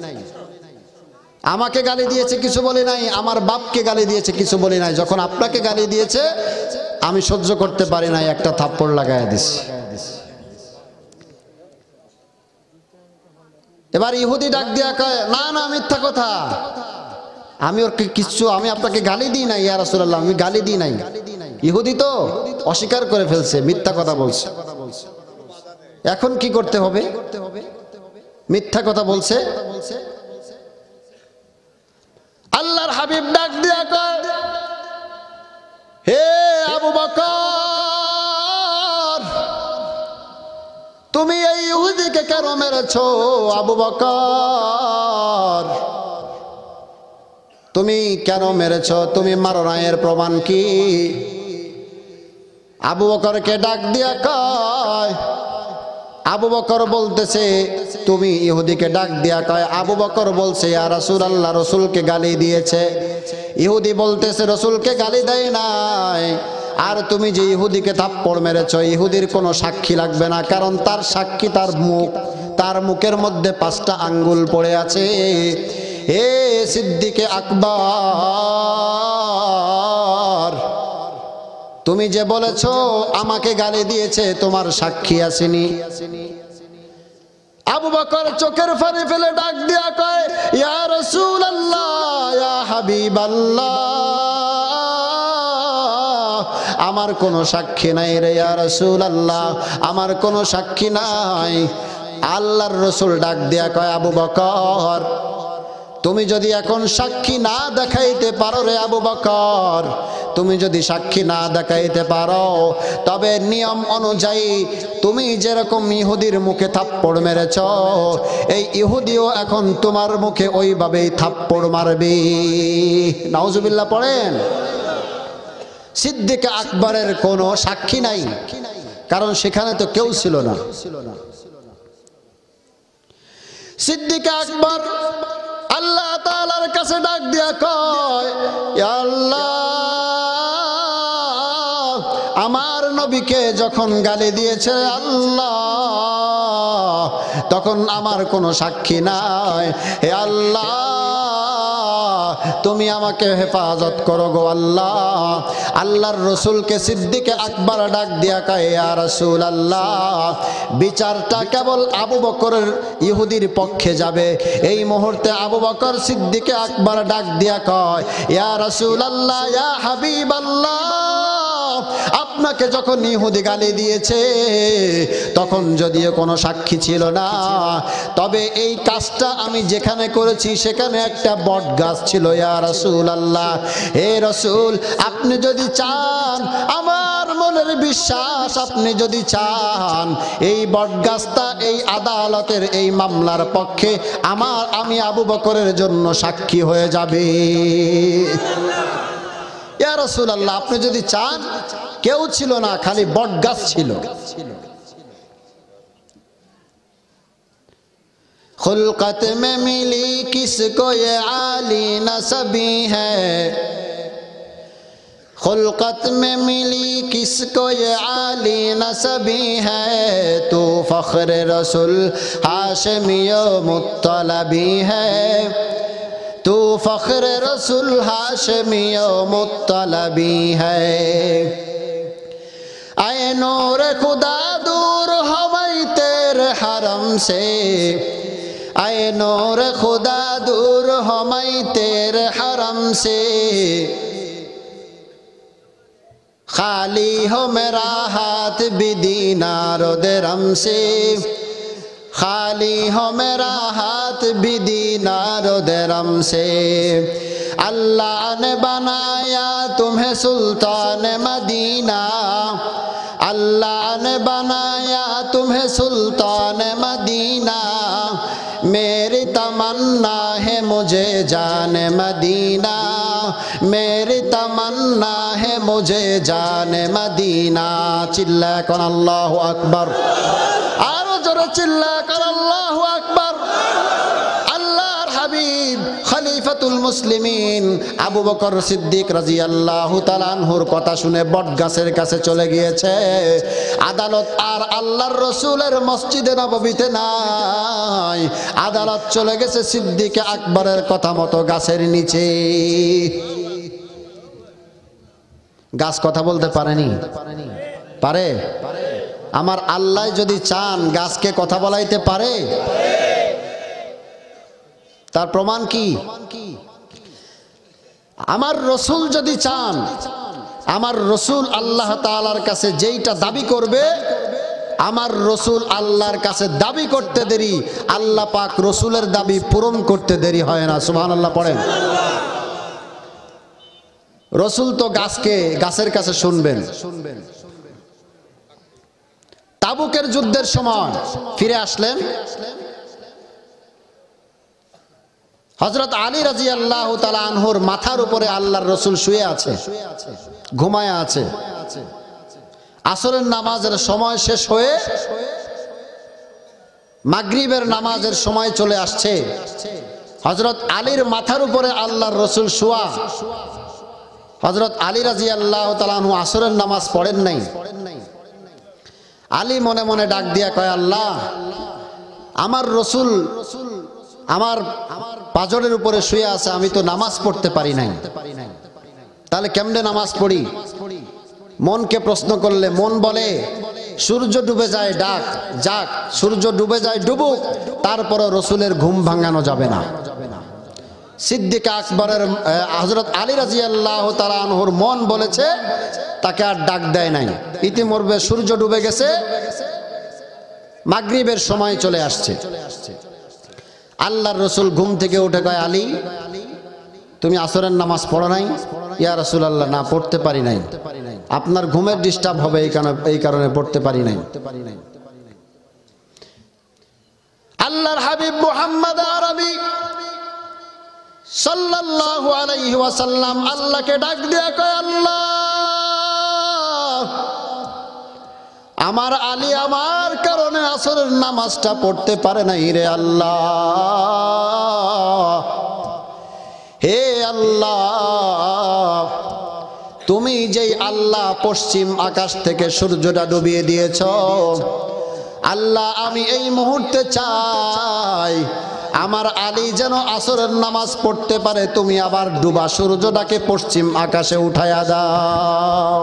আমাকে গালি দিয়েছে, কিছু বলি নাই। আমার বাপকে গালি দিয়েছে, কিছু বলি নাই। যখন আপনাকে গালি দিয়েছে আমি সহ্য করতে পারি নাই, একটা থাপ্পড় লাগাইয়া দিছি। এবার ইহুদি ডাক দিয়া কয় না না, মিথ্যা কথা, আমি ওর কিছু, আমি আপনাকে গালি দিই নাই ইয়া রাসূলুল্লাহ, আমি গালি দিই নাই। ইহুদি তো অস্বীকার করে ফেলছে, মিথ্যা কথা বলছে। এখন কি করতে হবে? মিথ্যা কথা বলছে। আল্লাহর হাবিব ডাক দিয়া কয় হে আবু বকর, তুমি এই ইহুদিকে কেন মেরেছো? আবু বকর তুমি কেন মেরেছো? তুমি মারো না, এর প্রমাণ কি? আবু বকরকে ডাক দিয়া কয়, আবু বকর বলতেছে, তুমি ইহুদিকে ডাক দিয়া কয় আবু বকর বলছে ইয়া রাসূলুল্লাহ, রসুলকে গালি দিয়েছে। ইহুদি বলতেছে রসুলকে গালি দেয় নাই। আর তুমি যে ইহুদিকে থাপ্পড় মেরেছো, ইহুদির কোনো সাক্ষী লাগবে না, কারণ তার সাক্ষী তার মুখ, তার মুখের মধ্যে পাঁচটা আঙ্গুল পড়ে আছে। হে সিদ্দিকে আকবর, তুমি যে বলেছো আমাকে গালি দিয়েছে, তোমার সাক্ষী আসেনি? আবু বকর চোখের পানি ফেলে ডাক দিয়া কয়, ইয়া রাসূলুল্লাহ, ইয়া হাবিবাল্লাহ, আমার কোনো সাক্ষী নাই রে ইয়া রাসূলুল্লাহ, আমার কোনো সাক্ষী নাই। আল্লাহর রাসূল ডাক দিয়া কয়, আবু বকর, তুমি যদি এখন সাক্ষী না দেখাইতে পারো রে আবু বকর, তুমি যদি সাক্ষী না দেখাইতে পারো, তবে নিয়ম অনুযায়ী তুমি যেরকম ইহুদির মুখে থাপ্পড় মেরেছ, এই ইহুদিও এখন তোমার মুখে ওইভাবেই থাপ্পড় মারবে। নাউজুবিল্লাহ পড়েন। সিদ্দিক আকবরের কোনো সাক্ষী নাই, কারণ সেখানে তো কেউ ছিল না। সিদ্দিক আকবর আল্লাহ তাআলার কাছে ডাক দিয়া কয়, ইয়া আল্লাহ, আমার নবীকে যখন গালি দিয়েছে আল্লাহ, তখন আমার কোনো সাক্ষী নাই। হে আল্লাহ, তুমি আমাকে হেফাজত করো গো আল্লাহ। আল্লাহর রসুলকে সিদ্দিকে আকবর ডাক দিয়া কয়, ইয়া রাসূলুল্লাহ, বিচারটা কেবল আবু বকরের ইহুদির পক্ষে যাবে। এই মুহূর্তে আবু বকর সিদ্দিকে আকবর ডাক দিয়া কয়, ইয়া রাসূলুল্লাহ, ইয়া হাবিবাল্লাহ, আপনাকে যখন ইহুদি গালি দিয়েছে তখন যদিও কোনো সাক্ষী ছিল না, তবে এই কাজটা আমি যেখানে করেছি সেখানে একটা বট গাছ ছিল। ইয়া রাসূলুল্লাহ, হে রাসূল, আপনি যদি চান, আমার মনের বিশ্বাস, আপনি যদি চান, এই বট গাছটা এই আদালতের এই মামলার পক্ষে আমার আমি আবু বকরের জন্য সাক্ষী হয়ে যাবে। ইয়া রাসূলুল্লাহ, আপনি যদি চান, কেউ ছিল না, খালি বট গাছ ছিল। खुल्कत में मिली किसको ये आली नसबी है, खुल्कत में मिली किसको ये आली नसबी है, तू फख्र रसूल हाशमियो मुत्तलबी है, तू फख्र रसूल हाशमियो मुत्तलबी है। आए नूर खुदा दूर हवाई तेरे हरम से, आए नूर खुदा दूर हमाई तेरे हरम से, खाली हो मेरा हाथ भी दीनारो दिरहम से, खाली हो मेरा हाथ भी दीनारो दिरहम से। अल्लाह ने बनाया तुम्हें सुल्तान मदीना, अल्लाह ने बनाया तुम्हें सुल्तान मदीना, मेरी तमन्ना है मुझे जाने मदीना, मेरी तमन्ना है मुझे जाने मदीना। चिल्ला कर अल्लाह अकबर, आरो जोरे चिल्ला कर अल्लाह अकबर। अल्लाहर हबीब खलीफातुल मुसलिमीन আবু বকর সিদ্দিক রাদিয়াল্লাহু তাআলা আনহুর কথা শুনে বটগাছের কাছে চলে গিয়েছে। আদালত আর আল্লাহর রসুলের মসজিদে নববীতে নাই, আদালত চলে গেছে সিদ্দিক আকবরের কথা মতো গাছের নিচে। গাছ কথা বলতে পারেনি? পারে? আমার আল্লাহ যদি চান গাছকে কথা বলাইতে পারে। তার প্রমাণ কি? আমার রসুল যদি চান, আমার রসুল আল্লাহ তাআলার কাছে যেইটা দাবি করবে, আমার রসুল আল্লাহর কাছে দাবি করতে দেরি, আল্লাহ পাক রসুলের দাবি পূরণ করতে দেরি হয় না। সুবহানাল্লাহ পড়েন। রসুল তো গাছকে গাছের কাছে শুনবেন। তাবুকের যুদ্ধের সময় ফিরে আসলেন, হযরত আলী রাদিয়াল্লাহু তাআলা আনহুর মাথার উপরে আল্লাহর রসুল শুয়ে আছে, ঘুমায় আছে। আসরের নামাজের সময় শেষ হয়ে মাগরিবের নামাজের সময় চলে আসছে। হযরত আলীর মাথার উপরে আল্লাহর রসুল শোয়া। হযরত আলী রাদিয়াল্লাহু তাআলা আনহু আসরের নামাজ পড়েন নাই। আলী মনে মনে ডাক দিয়া কয়, আল্লাহ, আমার রসুল আমার পাজরের উপরে শুয়ে আছে, আমি তো নামাজ পড়তে পারি নাই, তাহলে কেমনে নামাজ পড়ি? মনকে প্রশ্ন করলে মন বলে সূর্য ডুবে যায় ডাক যাক, সূর্য ডুবে যায় ডুবুক, তারপরে রসুলের ঘুম ভাঙানো যাবে না। সিদ্দিক আকবরের হযরত আলী রাদিয়াল্লাহু তাআলা আনহুর মন বলেছে তাকে আর ডাক দেয় নাই, ইতিমধ্যে সূর্য ডুবে গেছে, মাগরিবের সময় চলে আসছে। আল্লাহর রসুল ঘুম থেকে উঠে কয়, আলী তুমি আসরের নামাজ পড়ো নাই? ইয়া রাসূলুল্লাহ, না পড়তে পারি নাই, আপনার ঘুমের ডিস্টার্ব হবে এই কারণে এই কারণে পড়তে পারি নাই। আল্লাহর হাবিব মুহাম্মদ আরবি সাল্লাল্লাহু আলাইহি ওয়াসাল্লাম আল্লাহকে ডাক দিয়ে কয়, আল্লাহ আমার আলী আমার কারণে আসরের নামাজটা পড়তে পারে নাই রে আল্লাহ। হে আল্লাহ, তুমি যেই আল্লাহ পশ্চিম আকাশ থেকে সূর্যটা ডুবিয়ে দিয়েছ, আল্লাহ আমি এই মুহূর্তে চাই আমার আলী যেন আসরের নামাজ পড়তে পারে, তুমি আবার ডুবা সূর্যটাকে পশ্চিম আকাশে উঠায়া দাও।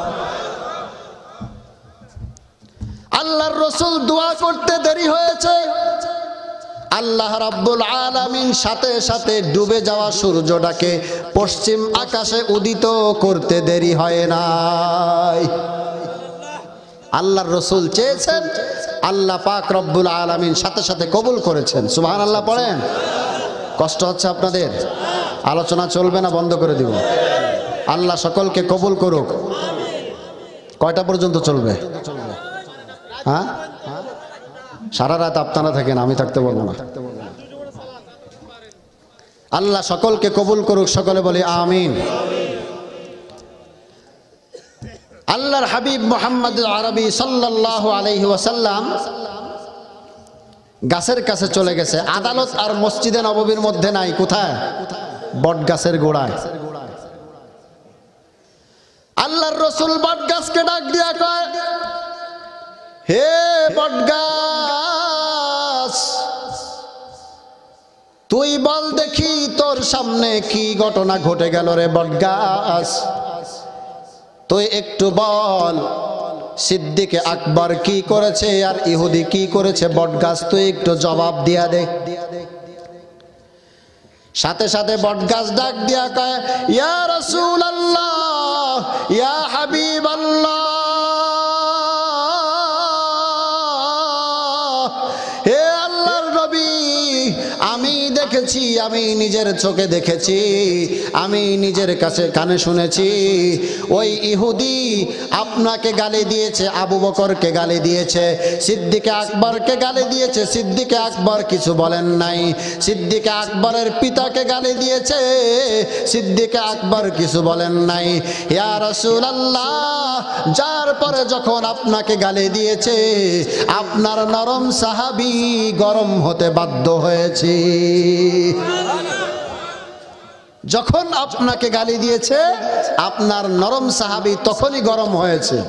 আল্লাহর রসুল দোয়া করতে দেরি হয়েছে, আল্লাহ রাব্বুল আলামিন সাথে সাথে ডুবে যাওয়া সূর্যটাকে পশ্চিম আকাশে উদিত করতে দেরি হয় নাই। আল্লাহর রসুল চেয়েছেন, আল্লাহ পাক রব্বুল আলামিন সাথে সাথে কবুল করেছেন। সুবহানাল্লাহ পড়েন। কষ্ট হচ্ছে আপনাদের? আলোচনা চলবে না বন্ধ করে দিব? আল্লাহ সকলকে কবুল করুক। কয়টা পর্যন্ত চলবে? হ্যাঁ, সারা রাত আপনারা থাকেন, আমি থাকতে বলবো না। আল্লাহ সকলকে কবুল করুক, সকলে বলি আমিন। আল্লাহর হাবিব মুহাম্মদ আরবি সাল্লাল্লাহু আলাইহি ওয়াসাল্লাম গাছের কাছে চলে গেছে। আদালত আর মসজিদে নববীর মধ্যে নাই, কোথায়? বট গাছের গোড়ায়। আল্লাহর রাসূল বট গাছকে ডাক দিয়া কয়, হে বটগাছ, তুই বল দেখি তোর সামনে কি ঘটনা ঘটে গেল রে বটগাছ, তুই একটু বল সিদ্দিক আকবর কি করেছে আর ইহুদি কি করেছে, বটগাছ তুই একটু জবাব দিয়া দে। সাথে সাথে বটগাছ ডাক দিয়া কয়, ইয়া রাসূলুল্লাহ, ইয়া হাবিবাল্লাহ, হে আল্লাহর নবী, আমি দেখেছি, আমি নিজের চোখে দেখেছি, আমি নিজের কাছে কানে শুনেছি, ওই ইহুদি আপনাকে গালি দিয়েছে, আবু বকরকে গালি দিয়েছে, সিদ্দিক আকবরকে গালি দিয়েছে, সিদ্দিক আকবর কিছু বলেন নাই, সিদ্দিক আকবরের পিতাকে গালি দিয়েছে, সিদ্দিক আকবর কিছু বলেন নাই। ইয়া রাসূলুল্লাহ, যার পরে যখন আপনাকে গালি দিয়েছে আপনার নরম সাহাবী গরম হতে বাধ্য হয়েছে। যখন আপনাকে গালি দিয়েছে আপনার নরম সাহাবী তখনই গরম হয়েছে।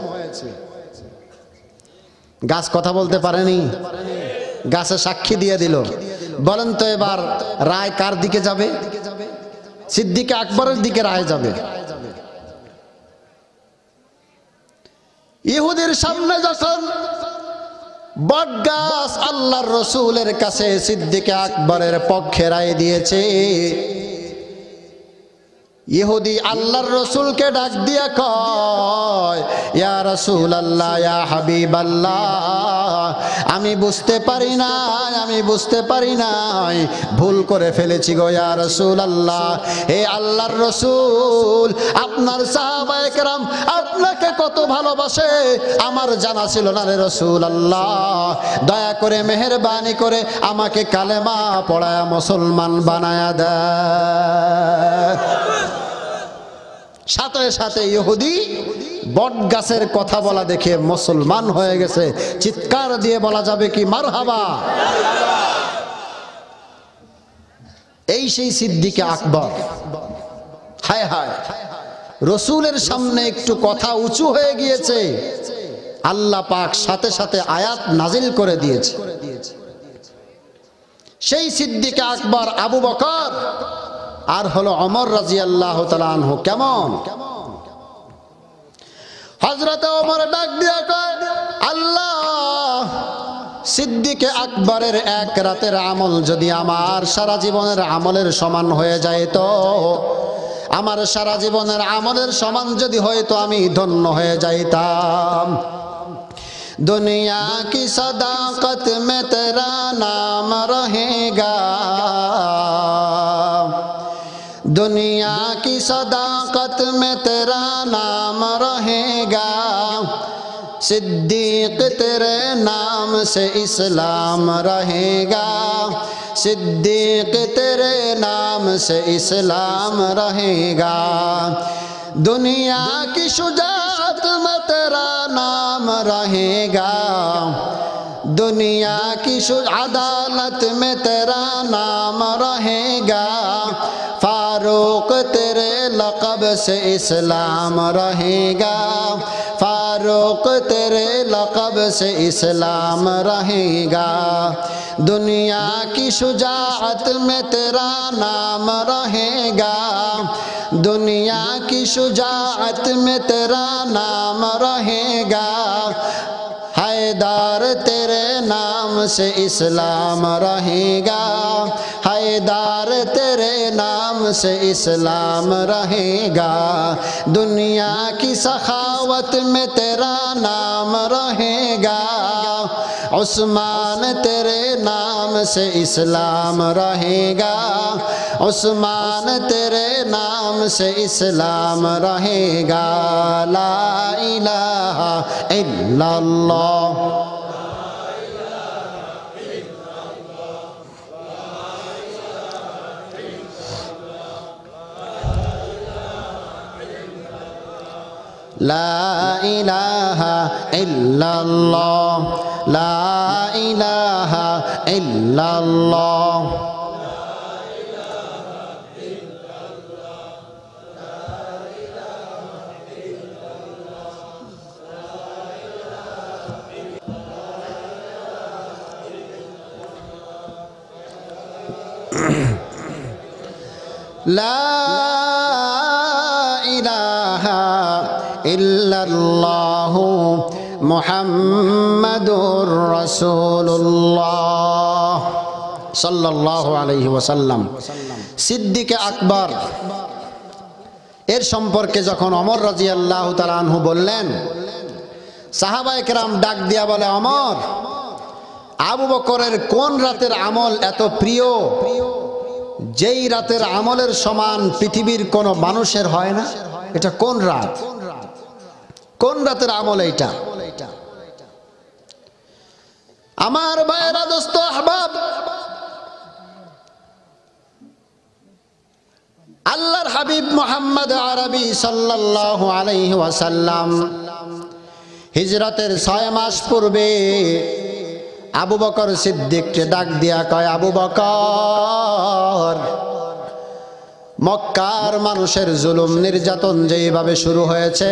গাছ কথা বলতে পারেনি, গাছে সাক্ষী দিয়ে দিল। বলেন তো এবার রায় কার দিকে যাবে? সিদ্দিক আকবরের দিকে রায় যাবে। ইহুদির সামনে যখন বটগাছ আল্লাহর রসুলের কাছে সিদ্দিক আকবরের পক্ষে রায় দিয়েছে, ইহুদি আল্লাহর রসুলকে ডাক দিয়া কয়, ইয়া রাসূলুল্লাহ, ইয়া হাবিবাল্লাহ, আমি বুঝতে পারি নাই, আমি বুঝতে পারি নাই, ভুল করে ফেলেছি গো ইয়া রাসূলুল্লাহ। হে আল্লাহর রসুল, আপনার সাহাবায়ে কেরাম আপনাকে কত ভালোবাসে আমার জানা ছিল না রে রাসূলুল্লাহ, দয়া করে মেহেরবানি করে আমাকে কালেমা পড়ায়া মুসলমান বানায়া দেয়। সাথে সাথে ইহুদি বট গাছের কথা বলা দেখে মুসলমান হয়ে গেছে। চিৎকার দিয়ে বলা যাবে কি মারহাবা? এই সেই সিদ্দিক আকবর। হায় হায়, রসুলের সামনে একটু কথা উঁচু হয়ে গিয়েছে, আল্লাহ পাক সাথে সাথে আয়াত নাজিল করে দিয়েছে। সেই সিদ্দিক আকবর আবু বকর আর হলো ওমর রাদিয়াল্লাহু তাআলা আনহু কেমন? হযরত ওমর ডাক দিয়া কয়, আল্লাহ, সিদ্দিক আকবরের এক রাতের আমল যদি আমার সারা জীবনের আমলের সমান হয়ে যায়, তো আমার সারা জীবনের আমলের সমান যদি হয়তো আমি ধন্য হয়ে যাইতাম। দুনিয়া কি সদাকত মে তেরা নাম রহেগা, दुनिया की सदाकत में तेरा नाम रहेगा, सिद्दीक तेरे नाम से इस्लाम रहेगा, सिद्दीक तेरे नाम से इस्लाम रहेगा, दुनिया की शुजाअत में तेरा नाम रहेगा, दुनिया की अदालत में तेरा नाम रहेगा, फारूक तेरे लक़ब से इस्लाम रहेगा, फारूक तेरे लक़ब से इस्लाम रहेगा, दुनिया की शुजाअत में तेरा नाम रहेगा, दुनिया की शुजाअत में तेरा नाम रहेगा, हैदर तेरे नाम से इस्लाम रहेगा, हैदर तेरे नाम से इस्लाम रहेगा, दुनिया की सखावत में तेरा नाम रहेगा, उस्मान तेरे नाम से इस्लाम रहेगा, उस्मान तेरे नाम से इस्लाम रहेगा, ला इलाहा इल्लल्लाह, ला इलाहा इल्लल्लाह, ला इलाहा इल्लल्लाह, ला इलाहा इल्लल्लाहु मुहम्मदुर रसूलुल्लाह সাল্লাল্লাহু আলাইহি ওয়াসাল্লাম। সিদ্দিক আকবর এর সম্পর্কে যখন ওমর রাদিয়াল্লাহু তাআলা আনহু বললেন, সাহাবায়ে কেরাম ডাক দিয়া বলে, ওমর, আবু বকরের কোন রাতের আমল এত প্রিয় যেই রাতের আমলের সমান পৃথিবীর কোন মানুষের হয় না? এটা কোন রাত, কোন রাতের আমল এইটা? আমার ভাইয়েরা, দোস্ত, আহবাব, আল্লাহর হাবিব মুহাম্মদ আরবি সাল্লাল্লাহু আলাইহি ওয়াসাল্লাম হিজরতের ছয় মাস পূর্বে আবু বকর সিদ্দিককে ডাক দিয়া কয়, আবু বকর, মক্কার মানুষের জুলুম নির্যাতন যেইভাবে শুরু হয়েছে,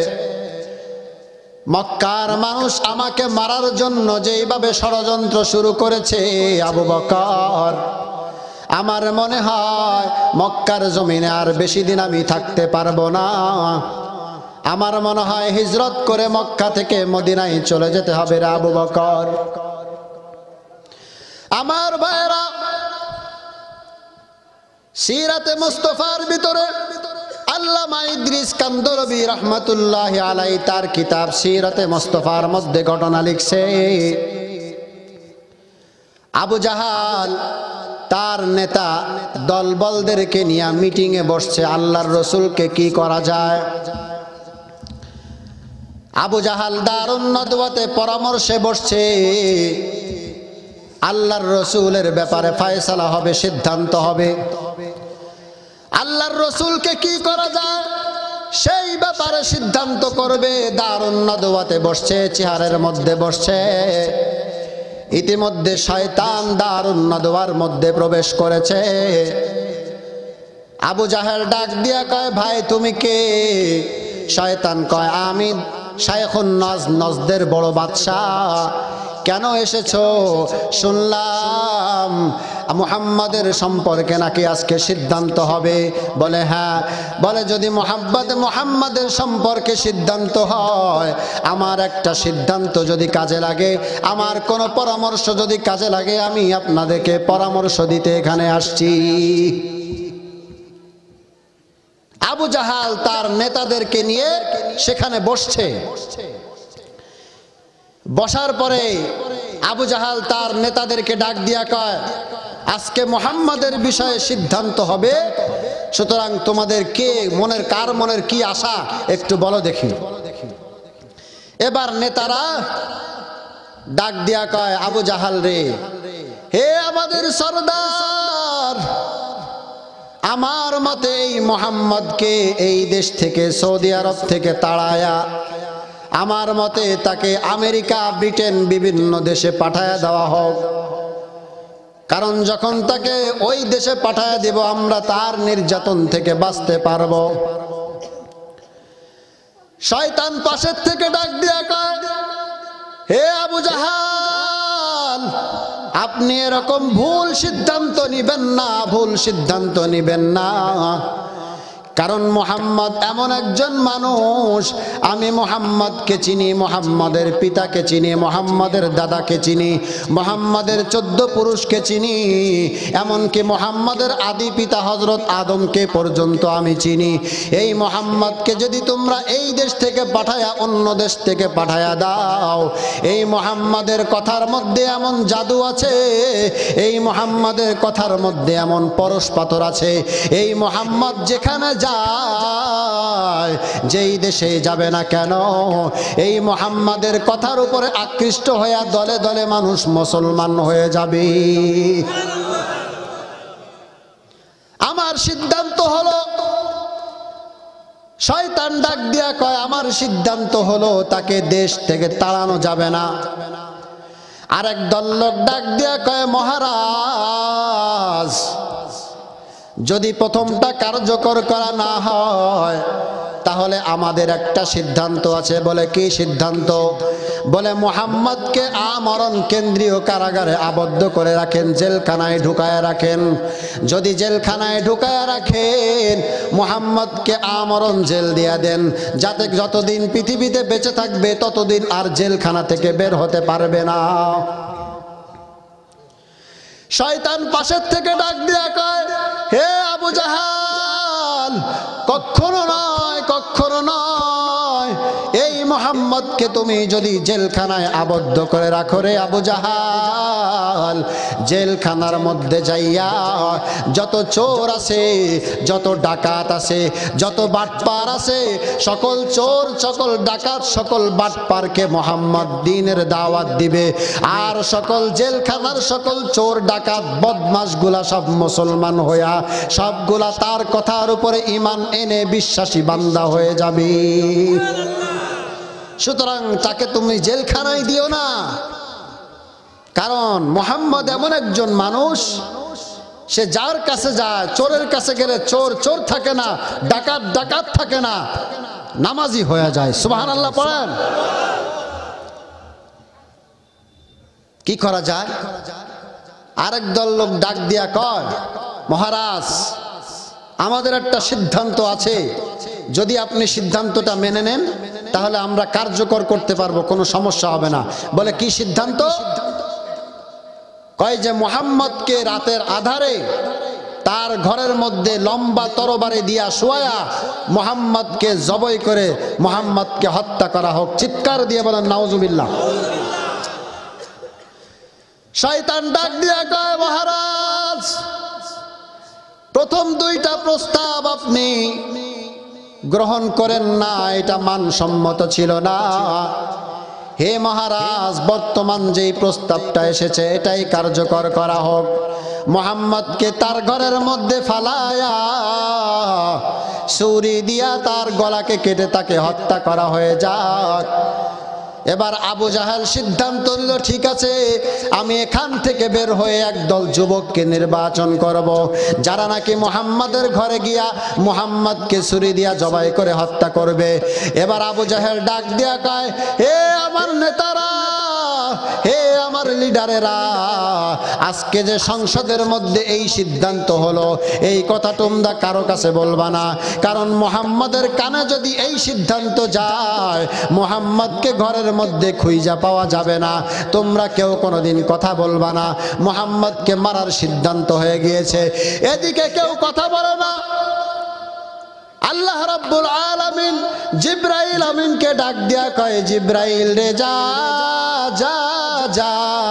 মক্কার মানুষ আমাকে মারার জন্য যেইভাবে ষড়যন্ত্র শুরু করেছে, আবু বকর, আমার মনে হয় মক্কার জমিনে আর বেশি দিন আমি থাকতে পারবো না, আমার মনে হয় হিজরত করে মক্কা থেকে মদিনায় চলে যেতে হবে রে আবু বকর। আমার ভাইরা, সিরাতে মুস্তাফার ভিতরে আল্লামা ইদ্রিস কান্দরবি রাহমাতুল্লাহি আলাইহি তার কিতাব সিরাতে মুস্তাফার মধ্যে ঘটনা লিখছে, আবু জাহাল তার নেতা দলবলদেরকে নিয়ে মিটিং এ বসছে, আল্লাহর রসুলকে কি করা যায়। আবু জাহাল দারুন নদওয়াতে পরামর্শে বসছে, আল্লাহর রসুলের ব্যাপারে ফয়সালা হবে, সিদ্ধান্ত হবে, আল্লাহর রসুলকে কি করা যায় সেই ব্যাপারে সিদ্ধান্ত করবে। দারুন নদওয়াতে বসছে, চেহারের মধ্যে বসছে। ইতিমধ্যে শয়তান দারুন নদওয়ার মধ্যে প্রবেশ করেছে। আবু জাহেল ডাক দিয়া কয়, ভাই তুমি কে? শয়তান কয়, আমি শায়খুন নজদ, নজদের বড় বাদশাহ। কেন এসেছো? শুনলাম শুনলাম মুহাম্মাদের সম্পর্কে নাকি আজকে সিদ্ধান্ত হবে। বলে হ্যাঁ। বলে যদি মুহাম্মদ মুহাম্মাদের সম্পর্কে সিদ্ধান্ত হয়, আমার একটা সিদ্ধান্ত যদি কাজে লাগে, আমার কোনো পরামর্শ যদি কাজে লাগে, আমি আপনাদেরকে পরামর্শ দিতে এখানে আসছি। আবু জাহাল তার নেতাদেরকে নিয়ে সেখানে বসছে। বসার পরে আবু জাহাল তার নেতাদেরকে ডাক দিয়া কয়, আজকে মুহাম্মাদের বিষয়ে সিদ্ধান্ত হবে, সুতরাং তোমাদের কে মনের কার মনের কি আশা একটু বলো দেখি। এবার নেতারা ডাক দিয়া কয়, আবু জাহাল রে, হে আমাদের সরদার, আমার মতে এই মুহাম্মদকে এই দেশ থেকে, সৌদি আরব থেকে তাড়ায়া আমার মতে তাকে আমেরিকা, ব্রিটেন, বিভিন্ন দেশে পাঠায়া দেওয়া হোক। কারণ যখন তাকে ওই দেশে পাঠায়া দেব, আমরা তার নির্যাতন থেকে বাঁচতে পারবো। শয়তান পাশের থেকে ডাক দিয়া কয়, হে আবু জাহাল, আপনি এরকম ভুল সিদ্ধান্ত নিবেন না, ভুল সিদ্ধান্ত নিবেন না। কারণ মুহাম্মদ এমন একজন মানুষ, আমি মুহাম্মদকে চিনি, মুহাম্মদের পিতাকে চিনি, মুহাম্মদের দাদাকে চিনি, মুহাম্মদের চোদ্দ পুরুষকে চিনি, এমনকি মুহাম্মদের আদি পিতা হযরত আদমকে পর্যন্ত আমি চিনি। এই মুহাম্মদকে যদি তোমরা এই দেশ থেকে পাঠায়া অন্য দেশ থেকে পাঠায়া দাও, এই মুহাম্মদের কথার মধ্যে এমন জাদু আছে, এই মুহাম্মদের কথার মধ্যে এমন পরশ পাথর আছে, এই মুহাম্মদ যেখানে যায়, যেই দেশে যাবে না কেন, এই মুহাম্মাদের কথার উপরে আকৃষ্ট হয়ে দলে দলে মানুষ মুসলমান হয়ে যাবে। আমার সিদ্ধান্ত হলো, শয়তান ডাক দিয়া কয়, আমার সিদ্ধান্ত হলো তাকে দেশ থেকে তাড়ানো যাবে না। আরেক দল লোক ডাক দিয়া কয়, মহারাজ, যদি প্রথমটা কার্যকর করা না হয়, তাহলে আমাদের একটা সিদ্ধান্ত আছে। বলে কি সিদ্ধান্ত? বলে মুহাম্মদকে আমরণ কেন্দ্রীয় কারাগারে আবদ্ধ করে রাখেন, জেলখানায় ঢুকায় রাখেন। যদি জেলখানায় ঢুকায় রাখেন, মুহাম্মদকে আমরণ জেল দিয়া দেন, যাতে যতদিন পৃথিবীতে বেঁচে থাকবে ততদিন আর জেলখানা থেকে বের হতে পারবে না। শয়তান পাশের থেকে ডাক দিয়া কয়, হে আবু জাহাল, কখনো নয়, কখনো নয়, এই মুহাম্মদকে তুমি যদি জেলখানায় আবদ্ধ করে রাখো রে আবু জাহাল, জেলখানার মধ্যে যাইয়া যত চোর আছে, যত ডাকাত আছে, যত বাটপার আছে, সকল চোর, সকল ডাকাত, সকল বাটপারকে মুহাম্মদ দ্বীনের দাওয়াত দিবে। আর সকল জেলখানার সকল চোর, ডাকাত, বদমাশগুলা সব মুসলমান হইয়া সবগুলা তার কথার উপরে ঈমান এনে বিশ্বাসী বান্দা হয়ে যাবে। সুতরাং তাকে তুমি জেলখানায় দিও না, কারণ মুহাম্মদ এমন একজন মানুষ, সে যার কাছে যায়, চোরের কাছে গেলে চোর চোর থাকে না, ডাকাত ডাকাত থাকে না, নামাজি হয়ে যায়। সুবহানাল্লাহ পড়েন। কি করা যায়? আরেক দল লোক ডাক দিয়া কয়, মহারাজ, আমাদের একটা সিদ্ধান্ত আছে, যদি আপনি সিদ্ধান্তটা মেনে নেন তাহলে আমরা কার্যকর করতে পারবো, কোনো সমস্যা হবে না। বলে কি সিদ্ধান্ত? কয় যে মুহাম্মদকে রাতের আধারে তার ঘরের মধ্যে লম্বা তরবারি দিয়া শোয়া মুহাম্মদকে জবাই করে মুহাম্মদকে হত্যা করা হোক। চিৎকার দিয়ে বলেন নাউজুবিল্লাহ। শয়তান ডাক দিয়া কয়, মহারাজ, প্রথম দুইটা প্রস্তাব আপনি গ্রহণ করেন না, এটা মানসম্মত ছিল না। হে মহারাজ, বর্তমান যেই প্রস্তাবটা এসেছে এটাই কার্যকর করা হোক। মুহাম্মদকে তার ঘরের মধ্যে ফালায়া ছুরি দিয়া তার গলাকে কেটে তাকে হত্যা করা হয়ে যাক। এবার আবু জাহাল সিদ্ধান্ত নিল, ঠিক আছে, আমি এখান থেকে বের হয়ে একদল যুবককে নির্বাচন করব, যারা নাকি মুহাম্মাদের ঘরে গিয়া মুহাম্মদকে ছুরি দিয়া জবাই করে হত্যা করবে। এবার আবু জাহেল ডাক দিয়া কয়, হে আমার নেতারা, হে আমার লিডারেরা, আজকে যে সংসদের মধ্যে এই সিদ্ধান্ত হলো, এই কথা তোমরা কারো কাছে বলবা না, কারণ মুহাম্মাদের কানে যদি এই সিদ্ধান্ত যায়, মুহাম্মদকে ঘরের মধ্যে খুঁজে পাওয়া যাবে না। তোমরা কেউ কোনোদিন কথা বলবা না, মুহাম্মদকে মারার সিদ্ধান্ত হয়ে গিয়েছে। এদিকে কেউ কথা বলে না। আল্লাহ রাব্বুল আলামিন জিব্রাইল আমিনকে ডাক দিয়া কয়, জিব্রাইল রে যা যা যা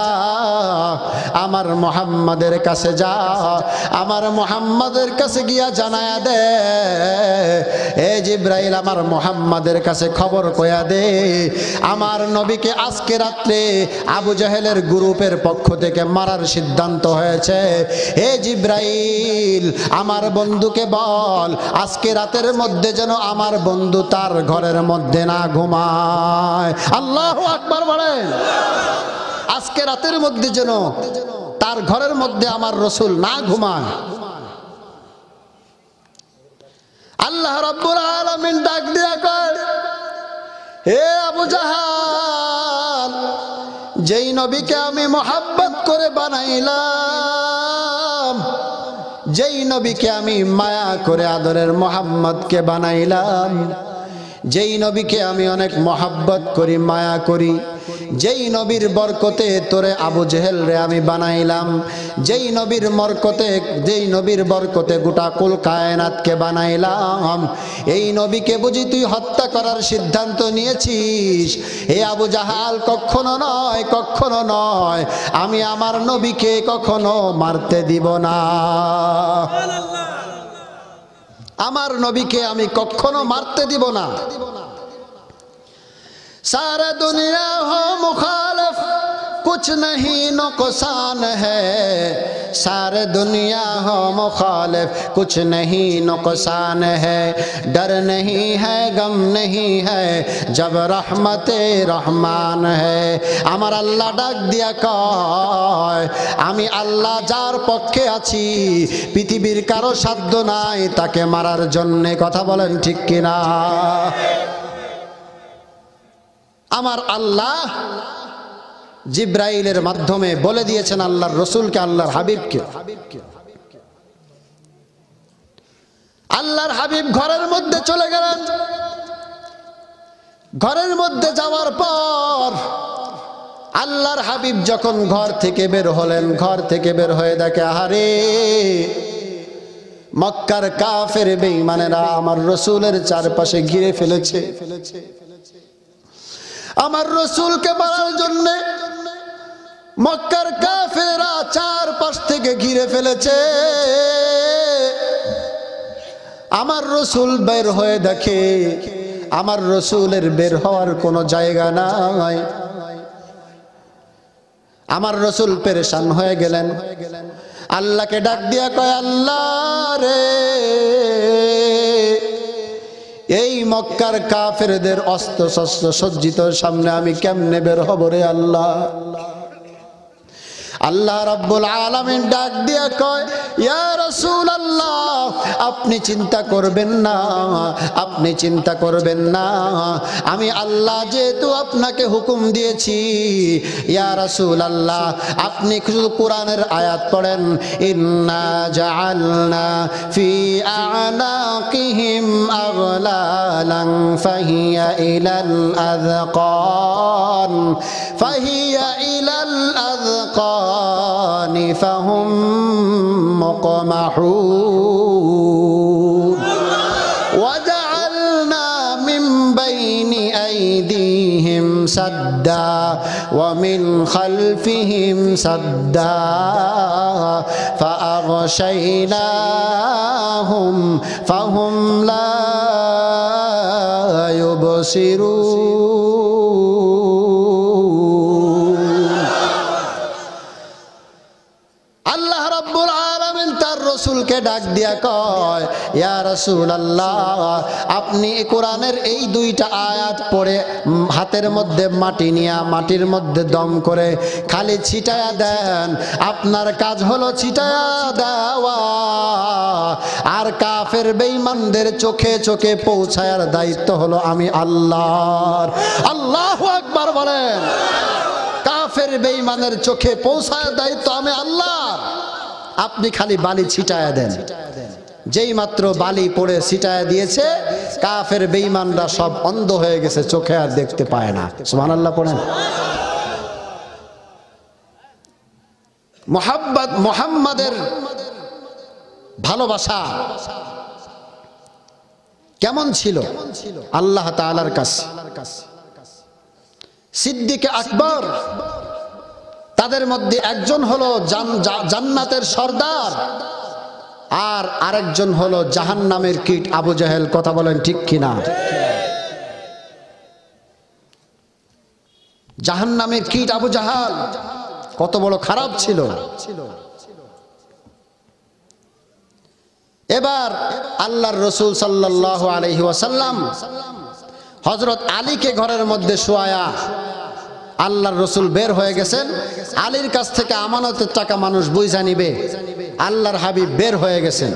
আমার মুহাম্মাদের কাছে যা, আমার মুহাম্মাদের কাছে গিয়া জানায়া দে, এ জিব্রাইল আমার মুহাম্মাদের কাছে খবর কয়া দে, আমার নবীকে আজকে রাত্রে আবু জাহেলের গ্রুপের পক্ষ থেকে মারার সিদ্ধান্ত হয়েছে। হে জিব্রাইল আমার বন্ধুকে বল, আজকে রাতের মধ্যে যেন আমার বন্ধু তার ঘরের মধ্যে না ঘুমায়। আল্লাহু আকবার বলেন। আজকে রাতের মধ্যে যেন তার ঘরের মধ্যে আমার রসুল না ঘুমায়। আল্লাহ রাব্বুল আলামিন ডাক দিয়া কয়, হে আবু জাহাল, যেই নবীকে আমি মোহাব্বত করে বানাইলাম, যেই নবীকে আমি মায়া করে আদরের মোহাম্মদকে বানাইলাম, যেই নবীকে আমি অনেক মোহাব্বত করি মায়া করি, যেই নবীর বরকতে তোরে আবু জেহেল রে আমি বানাইলাম, যেই নবীর বরকতে যেই নবীর বরকতে গোটা কুল কায়নাতকে বানাইলাম, এই নবীকে বুঝি তুই হত্যা করার সিদ্ধান্ত নিয়েছিস? হে আবু জাহাল, কখনো নয়, কখনো নয়, আমি আমার নবীকে কখনো মারতে দিব না, আমার নবীকে আমি কখনো মারতে দিব না। सारा दुनिया हो मुखालिफ कुछ नहीं नुकसान है, सारे दुनिया हो मुखालिफ कुछ नहीं नुकसान है, डर नहीं है गम नहीं है जब रहमते रहमान है। আমার আল্লাহ ডাক দিয়া কয়, আমি আল্লাহ যার পক্ষে আছি পৃথিবীর কারো সাধ্য নাই তাকে মারার জন্য। কথা বলেন ঠিক কিনা? আমার আল্লাহ জিব্রাইলের মাধ্যমে বলে দিয়েছেন আল্লাহর রসুলকে, আল্লাহর হাবিবকে। আল্লাহর হাবিব ঘরের মধ্যে চলে গেলেন। ঘরের মধ্যে যাওয়ার পর আল্লাহর হাবিব যখন ঘর থেকে বের হলেন, ঘর থেকে বের হয়ে দেখে, আহারে মক্কার কাফের বেঈমানেরা আমার রসুলের চারপাশে ঘিরে ফেলেছে, আমার রসুলকে মারার জন্য মক্কার কাফেররা চারপাশ থেকে ঘিরে ফেলেছে। আমার রসুল বের হয়ে দেখে আমার রসুলের বের হওয়ার কোনো জায়গা নাই। আমার রসুল পেরেশান হয়ে গেলেন, আল্লাহকে ডাক দিয়া কয়, আল্লাহ রে, এই মক্কার কাফেরদের অস্ত্র শস্ত্র সজ্জিত সামনে আমি কেমনে বের হব রে আল্লাহ? আল্লাহ রাব্বুল আলামিন ডাক দিয়া কয়, ইয়া রাসূলুল্লাহ, আপনি চিন্তা করবেন না, আপনি চিন্তা করবেন না, আমি আল্লাহ যেহেতু আপনাকে হুকুম দিয়েছি, ইয়া রাসূলুল্লাহ আপনি শুধু কোরআনের আয়াত পড়েন, ইন্না জাআলনা ফি আ'নাকিহিম আগলালান ফাহিয়া ইলাল আযকান ফাহিয়া ইলাল আযকান فهم مقمحون وجعلنا من بين أيديهم سدا ومن خلفهم سدا فأغشيناهم فهم لا يبصرون। আল্লাহ রাব্বুল আলামিন তার রাসূলকে ডাক দিয়া কয়, ইয়া রাসূলুল্লাহ আপনি কোরআনের এই দুইটা আয়াত পড়ে হাতের মধ্যে মাটি নিয়া মাটির মধ্যে দম করে খালি ছিটায়া দেন। আপনার কাজ হলো ছিটায়া দেওয়া, আর কাফের বেঈমানদের চোখে চোখে পৌঁছায়ার দায়িত্ব হলো আমি আল্লাহর। আল্লাহু আকবার বলেন। কাফের বেঈমানের চোখে পৌঁছায় দায়িত্ব আমি আল্লাহ। আপনি খালি বালি ছিটায়া দেন। যেই মাত্র বালি পড়ে ছিটায়া দিয়েছে, কাফের বেঈমানরা সব অন্ধ হয়ে গেছে, চোখে আর দেখতে পায় না। সুবহানাল্লাহ পড়েন। মুহাম্মদ মুহাম্মাদের ভালোবাসা কেমন ছিল আল্লাহ তাআলার কাছে? সিদ্দিক আকবর, তাদের মধ্যে একজন হলো জান্নাতের সর্দার, আর আরেকজন হলো জাহান্নামের কীট আবু জাহেল। কথা বলেন ঠিক কিনা? জাহান্নামের কীট আবু জাহাল কত বড় খারাপ ছিল। এবার আল্লাহর রাসূল সাল্লাল্লাহু আলাইহি ওয়াসাল্লাম হযরত আলীকে ঘরের মধ্যে শোয়ায়া, আল্লাহর রাসূল বের হয়ে গেছেন, আলীর কাছ থেকে আমানতের টাকা মানুষ বুঝা নিবে, আল্লাহর হাবিব বের হয়ে গেছেন।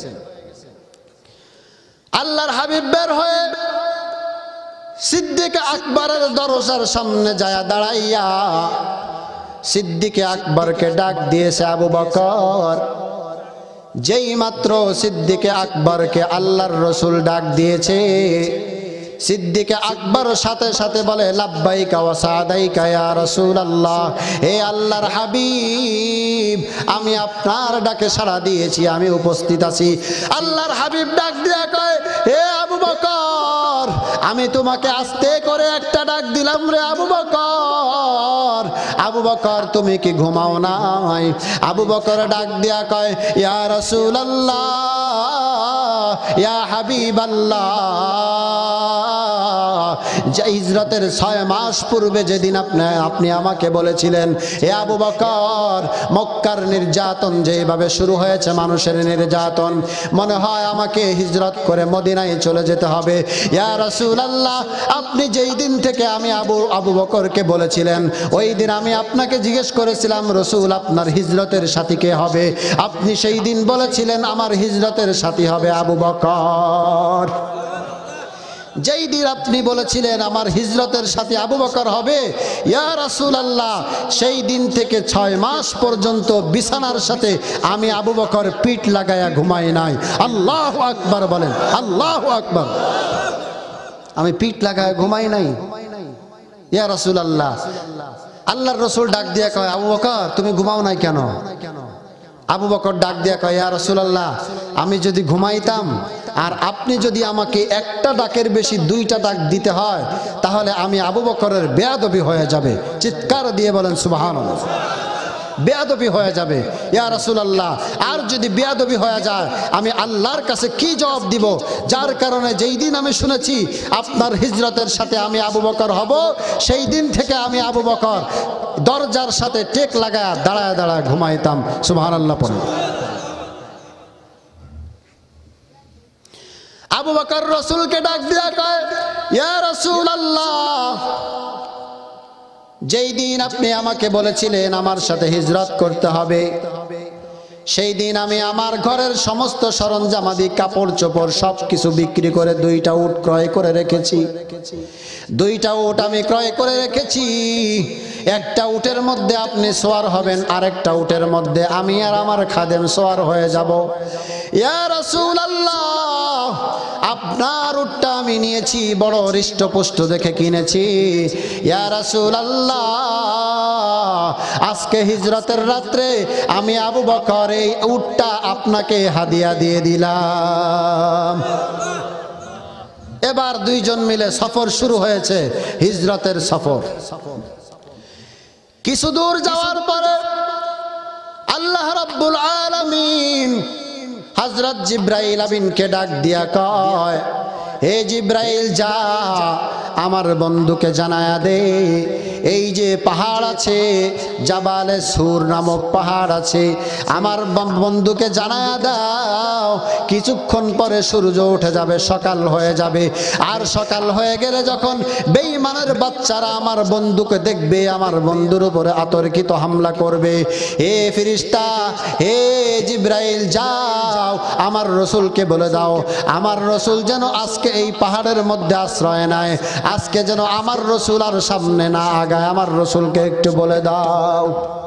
আল্লাহর হাবিব বের হয়ে সিদ্দিক আকবরের দরজার সামনে যায় দাঁড়াইয়া সিদ্দিক আকবরকে ডাক দিয়েছে আবু বকর। যেই মাত্র সিদ্দিক আকবরকে আল্লাহর রাসূল ডাক দিয়েছে, সিদ্দিক আকবর সাথে সাথে বলে লাব্বাইকা ওয়া সাদাইকা ইয়া রাসূলুল্লাহ, হে আল্লাহর হাবিব, আমি আপনার ডাকে সাড়া দিয়েছি, আমি উপস্থিত আছি। আল্লাহর হাবিব ডাক দিয়া কয়, হে আবু বকর, আমি তোমাকে আস্তে করে একটা ডাক দিলাম রে আবু বকর। আবু বকর, তুমি কি ঘুমাও নাই? আবু বকর ডাক দিয়া কয়, ইয়া রাসূলুল্লাহ, ইয়া হাবিবাল্লাহ, যে হিজরতের ছয় মাস পূর্বে যেদিন আপনি আপনি আমাকে বলেছিলেন, হে আবু বকর, মক্কার নির্যাতন যেভাবে শুরু হয়েছে, মানুষের নির্যাতন, মনে হয় আমাকে হিজরত করে মদিনায় চলে যেতে হবে। ইয়া রাসূলুল্লাহ, আপনি যেই দিন থেকে আমি আবু আবু বকরকে বলেছিলেন, ওই দিন আমি আপনাকে জিজ্ঞেস করেছিলাম, রাসূল, আপনার হিজরতের সাথী কে হবে? আপনি সেই দিন বলেছিলেন আমার হিজরতের সাথী হবে আবু বকর। যেই দিন আপনি বলেছিলেন আমার হিজরতের সাথে আবু বকর হবে, ইয়া রাসূলুল্লাহ, সেই দিন থেকে ছয় মাস পর্যন্ত বিছানার সাথে আমি আবু বকর পিঠ লাগায়া ঘুমাই নাই। আল্লাহু আকবার বলেন, আল্লাহু আকবার। আমি পিঠ লাগায়া ঘুমাই নাই, ইয়া রাসূলুল্লাহ। আল্লাহর রাসূল ডাক দিয়া কয়, আবু বকর, তুমি ঘুমাও নাই কেন? আবু বকর ডাক দিয়া কয়, ইয়া রাসূলুল্লাহ, আমি যদি ঘুমাইতাম আর আপনি যদি আমাকে একটা ডাকের বেশি দুইটা ডাক দিতে হয়, তাহলে আমি আবু বকরের বেয়াদবি হয়ে যাবে। চিৎকার দিয়ে বলেন সুবহানাল্লাহ। বেয়াদবি হয়ে যাবে ইয়া রাসূলুল্লাহ। আর যদি বেয়াদবি হয়ে যায়, আমি আল্লাহর কাছে কি জবাব দিব? যার কারণে যেই দিন আমি শুনেছি আপনার হিজরতের সাথে আমি আবু বকর হব, সেই দিন থেকে আমি আবু বকর দরজার সাথে টেক লাগায়া দাঁড়ায় দাঁড়ায় ঘুমাইতাম। সুবহানাল্লাহ পড়ুন। আবু বকর রাসূলকে ডাক দিয়া কয়, ইয়া রাসূলুল্লাহ, যেই দিন আপনি আমাকে বলেছিলেন আমার সাথে হিজরত করতে হবে, সেই দিন আমি আমার ঘরের সমস্ত সরঞ্জামাদি, কাপড় চোপড় সব কিছু বিক্রি করে দুইটা উট ক্রয় করে রেখেছি। দুইটা উট আমি ক্রয় করে রেখেছি। একটা উটের মধ্যে আপনি সোয়ার হবেন, আরেকটা উটের মধ্যে আমি আর আমার খাদেম সোয়ার হয়ে যাব। ইয়া রাসূলুল্লাহ, আপনার উটটা আমি নিয়েছি, বড় হৃষ্টপুষ্ট দেখে কিনেছি। ইয়া রাসূলুল্লাহ, আজকে হিজরতের রাত্রে আমি আবু বকর এই উটটা আপনাকে হাদিয়া দিয়ে দিলাম। এবার দুইজন মিলে সফর শুরু হয়েছে, হিজরতের সফর। কিছু দূর যাওয়ার পরে আল্লাহ রাব্বুল আলামিন হযরত জিবরাইল আমিনকে ডাক দিয়া কয়, হে জিবরাইল, যা আমার বন্ধুকে জানায়া দে, এই যে পাহাড় আছে, জাবালে সুর নামক পাহাড় আছে, আমার বন্ধুকে জানায়া দাও, কিছুক্ষণ পরে সূর্য উঠে যাবে, সকাল হয়ে যাবে। আর সকাল হয়ে গেলে যখন বেঈমানের বাচ্চারা আমার বন্ধুকে দেখবে, আমার বন্ধুর উপরে আতর্কিত হামলা করবে। হে ফেরেশতা, হে জিবরাইল, যাও আমার রাসূলকে বলে দাও, আমার রাসূল যেন আজকে এই পাহাড়ের মধ্যে আশ্রয় নেয়। আজকে যেন আমার রসুল আর সামনে না আগায়, আমার রসুলকে একটু বলে দাও।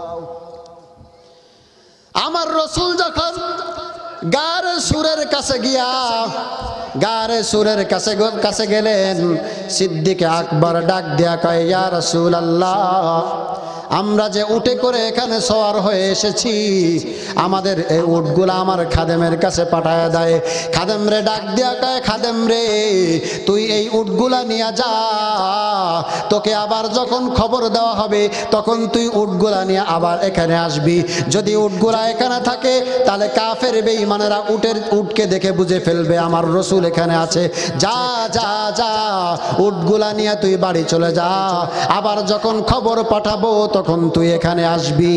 আমার রসুল যখন গারে সুরের কাছে গিয়া গারে সুরের কাছে কাছে গেলেন, সিদ্দিক আকবর ডাক দিয়া কয়, ইয়া রাসূলুল্লাহ, আমরা যে উটে করে এখানে সওয়ার হয়ে এসেছি, আমাদের এই উটগুলা আমার খাদেমের কাছে পাঠায় দেয়। খাদেম রে ডাক দিয়া কয়, খাদেম রে, তুই এই উটগুলা নিয়ে যা, তোকে আবার যখন খবর দেওয়া হবে তখন তুই উটগুলা নিয়ে আবার এখানে আসবি। যদি উটগুলা এখানে থাকে তাহলে কাফের বেঈমানেরা উটের উটকে দেখে বুঝে ফেলবে আমার রসুল এখানে আছে। যা যা যা, উটগুলা নিয়ে তুই বাড়ি চলে যা, আবার যখন খবর পাঠাবো তখন তুই এখানে আসবি।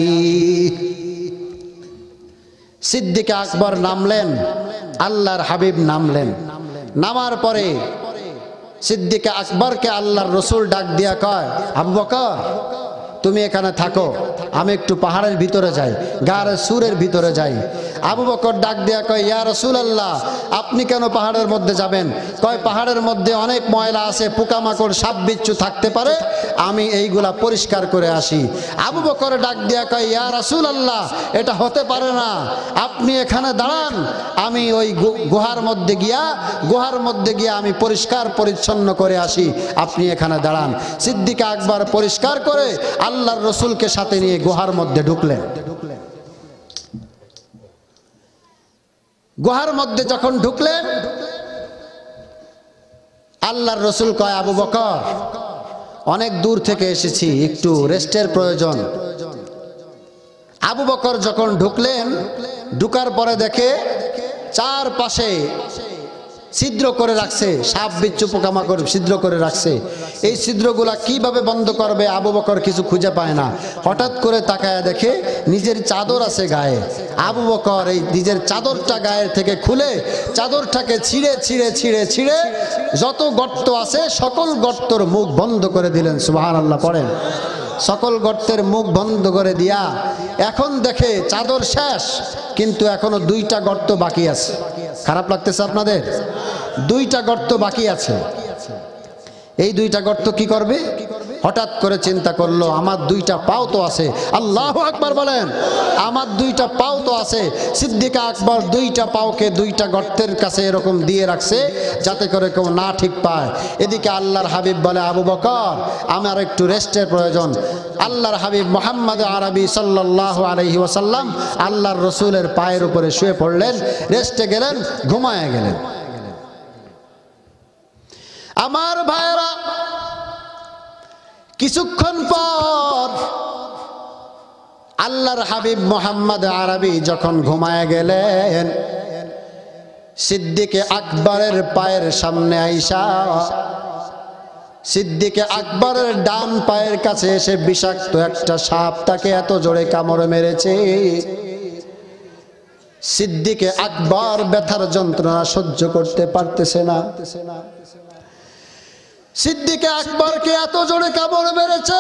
সিদ্দিক আকবর নামলেন, আল্লাহর হাবিব নামলেন। নামার পরে সিদ্দিক আকবরকে আল্লাহর রসুল ডাক দিয়া কয়, আবু বকর তুমি এখানে থাকো, আমি একটু পাহাড়ের ভিতরে যাই, গায়ের সুরের ভিতরে যাই। আবু বকর ডাক দিয়া কয়, ইয়া রাসূলুল্লাহ, আপনি কেন পাহাড়ের মধ্যে যাবেন? কয়, পাহাড়ের মধ্যে অনেক ময়লা আছে, পোকামাকড় সাপ বিচ্ছু থাকতে পারে, আমি এইগুলা পরিষ্কার করে আসি। আবু বকর ডাক দিয়া কয়, ইয়া রাসূলুল্লাহ, এটা হতে পারে না, আপনি এখানে দাঁড়ান, আমি ওই গুহার মধ্যে গিয়া গুহার মধ্যে গিয়া আমি পরিষ্কার পরিচ্ছন্ন করে আসি, আপনি এখানে দাঁড়ান। সিদ্দিক আকবর পরিষ্কার করে আল্লাহর রসুলকে সাথে নিয়ে গুহার মধ্যে ঢুকলেন। গুহার মধ্যে যখন ঢুকলেন, আল্লাহর রসুল কয়, আবু বকর অনেক দূর থেকে এসেছি, একটু রেস্টের প্রয়োজন। আবু বকর যখন ঢুকলেন, ঢুকার পরে দেখে চারপাশে ছিদ্র করে রাখছে, সাপ বিচ্ছু পোকামাকড় ছিদ্র করে রাখছে। এই ছিদ্রগুলা কিভাবে বন্ধ করবে আবু বকর কিছু খুঁজে পায় না। হঠাৎ করে তাকায় দেখে নিজের চাদর আছে গায়ে। আবু বকর এই নিজের চাদরটা গায়ের থেকে খুলে চাদরটাকে ছিঁড়ে ছিঁড়ে ছিঁড়ে ছিঁড়ে যত গর্ত আছে সকল গর্তর মুখ বন্ধ করে দিলেন। সুবহানাল্লাহ পড়েন। সকল গর্তের মুখ বন্ধ করে দিয়া এখন দেখে চাদর শেষ, কিন্তু এখনো দুইটা গর্ত বাকি আছে। খারাপ লাগতেছে আপনাদের? দুইটা গর্ত বাকি আছে। এই দুইটা গর্ত কি করবে? হঠাৎ করে চিন্তা করলো, আমার দুইটা পাও তো আছে। আল্লাহু আকবার বলেন। আমার দুইটা পাও তো আছে। সিদ্দিক আকবর দুইটা পাওকে দুইটা গর্তের কাছে এরকম দিয়ে রাখছে যাতে করে কেউ না ঠিক পায়। এদিকে আল্লাহর হাবিব বলে, আবু বকর আমার একটু রেস্টের প্রয়োজন। আল্লাহর হাবিব মুহাম্মদ আরবি সাল্লাল্লাহু আলাইহি ওয়াসাল্লাম আল্লাহর রসুলের পায়ের উপরে শুয়ে পড়লেন, রেস্টে গেলেন, ঘুমায় গেলেন। আমার ভাইরা, কিছুক্ষণ পর আল্লাহর হাবিব মুহাম্মদ আরবি যখন ঘুমায় গেলেন, সিদ্দিক আকবরের পায়ের সামনে আইসা সিদ্দিক আকবরের ডান পায়ের কাছে এসে বিষাক্ত একটা সাপ তাকে এত জোরে কামড় মেরেছে, সিদ্দিক আকবর ব্যথার যন্ত্রণা সহ্য করতে পারতেছে না। সিদ্দিক আকবরকে এত জোরে কামড় মেরেছে,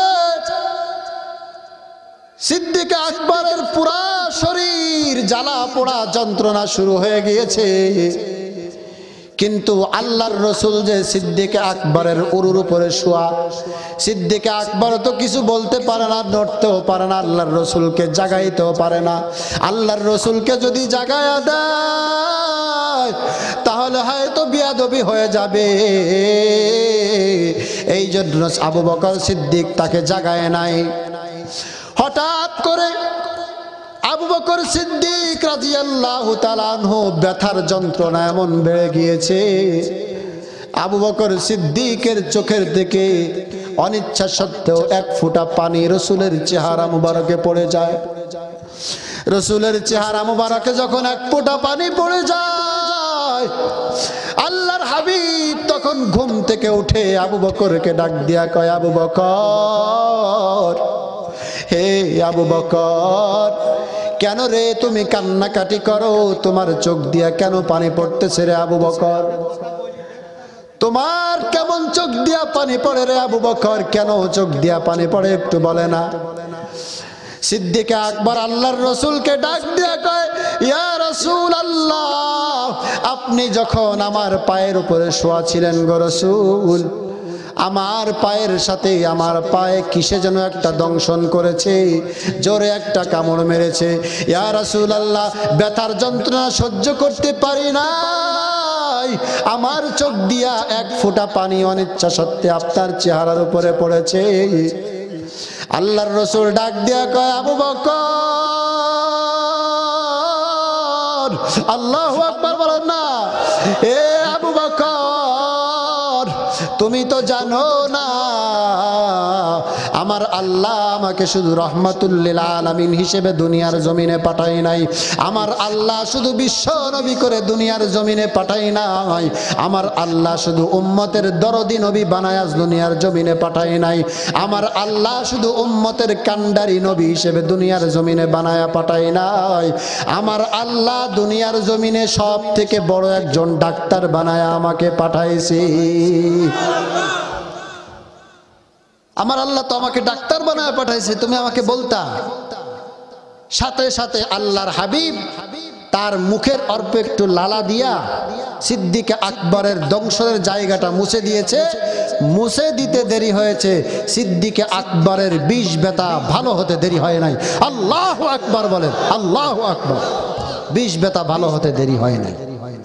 সিদ্দিক আকবরের পুরা শরীর জ্বালা পোড়া যন্ত্রণা শুরু হয়ে গিয়েছে। কিন্তু আল্লাহর রসুল যে সিদ্দিক আকবরের উরুর উপরে শোয়া, সিদ্দিক আকবর তো কিছু বলতে পারে না, নড়তেও পারে না, আল্লাহর রসুলকে জাগাইতেও পারে না। আল্লাহর রসুলকে যদি জাগায়া দেয় তাহলে হয়তো বিয়াদবি হয়ে যাবে। এই জন্য আবু বকর সিদ্দিক তাকে জাগায় নাই। হঠাৎ করে আবু বকর সিদ্দিক রাদিয়াল্লাহু তাআলা আনহু ব্যথার যন্ত্রণা এমন বেড়ে গিয়েছে, আবু বকর সিদ্দিকের চোখের দিকে অনিচ্ছা সত্ত্বেও এক ফোঁটা পানি রসুলের চেহারা মুবারকে পড়ে যায়। রসুলের চেহারা মুবারকে যখন এক ফোঁটা পানি পড়ে যায়, আল্লাহর হাবিব তখন ঘুম থেকে উঠে আবু বকরকে ডাক দিয়া কয়, আবু বকর, হে আবু বকর, কেন রে তুমি কান্নাকাটি করো? তোমার চোখ দিয়া কেন পানি পড়তেছে রে আবু বকর? তোমার কেমন চোখ দিয়া পানি পড়ে রে আবু বকর? কেন চোখ দিয়া পানি পড়ে একটু বলে না? সিদ্দিক আকবর আল্লাহর রসুলকে ডাক দিয়া কয়, ইয়া রাসূলুল্লাহ, আপনি যখন আমার পায়ের উপরে শোয়া ছিলেন গো রাসূল, আমার পায়ের সাথে আমার পায়ে কিসে যেন একটা দংশন করেছে, জোরে একটা কামড় মেরেছে। ইয়া রাসূলুল্লাহ, ব্যথার যন্ত্রণা সহ্য করতে পারি না, আমার চোখ দিয়া এক ফোঁটা পানি অনিচ্ছা সত্ত্বে আপনার চেহারার উপরে পড়েছে। আল্লাহর রাসূল ডাক দিয়া কয়, আবু বকর, আল্লাহু আকবার বলেন না। এ আবু বকর, তুমি তো জানো না আমার আল্লাহ আমাকে শুধু রহমাতুল লিল আলামিন হিসেবে দুনিয়ার জমিনে পাঠাই নাই, আমার আল্লাহ শুধু বিশ্ব নবী করে দুনিয়ার জমিনে পাঠাই নাই, আমার আল্লাহ শুধু উম্মতের দরদি নবী বানায় দুনিয়ার জমিনে পাঠাই নাই, আমার আল্লাহ শুধু উম্মতের কান্ডারি নবী হিসেবে দুনিয়ার জমিনে বানায়া পাঠাই নাই, আমার আল্লাহ দুনিয়ার জমিনে সব থেকে বড় একজন ডাক্তার বানায়া আমাকে পাঠাইছে। আমার আল্লাহ তো আমাকে ডাক্তার বানায় পাঠাইছে, তুমি আমাকে বলতা। সাথে সাথে আল্লাহর হাবিব তার মুখের অল্প একটু লালা দিয়া সিদ্দিক আকবরের দংশনের জায়গাটা মুছে দিয়েছে। মুছে দিতে দেরি হয়েছে, সিদ্দিক আকবরের বিষ ব্যথা ভালো হতে দেরি হয় নাই। আল্লাহু আকবার বলেন, আল্লাহু আকবার। বিষ ব্যথা ভালো হতে দেরি হয় নাই।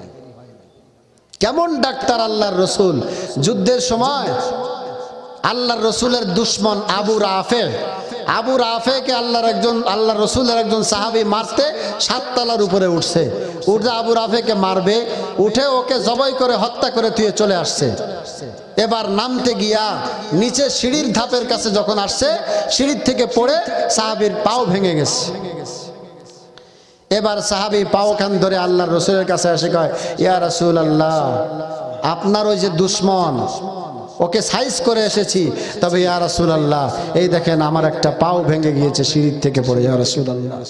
কেমন ডাক্তার আল্লাহর রসুল! যুদ্ধের সময় আল্লাহর রসুলের দুশ্মন আবু রাফে, আবু রাফেকে আল্লাহর একজন আল্লাহর রসুলের একজন সাহাবী মারতে সাততলার উপরে উঠছে। উঠে আবু রাফেকে মারবে, উঠে ওকে জবাই করে হত্যা করে তুই চলে আসছে। এবার নামতে গিয়া নিচে সিঁড়ির ধাপের কাছে যখন আসছে, সিঁড়ির থেকে পড়ে সাহাবীর পাও ভেঙে গেছে। এবার সাহাবী পাও খান ধরে আল্লাহর রসুলের কাছে এসে কয়, ইয়া রাসূলুল্লাহ, আপনার ওই যে দুশ্মন ওকে সাইজ করে এসেছি, তবে ইয়া রাসূলুল্লাহ এই দেখেন আমার একটা পাও ভেঙে গিয়েছে সিঁড়ির থেকে পড়ে। ইয়া রাসূলুল্লাহ,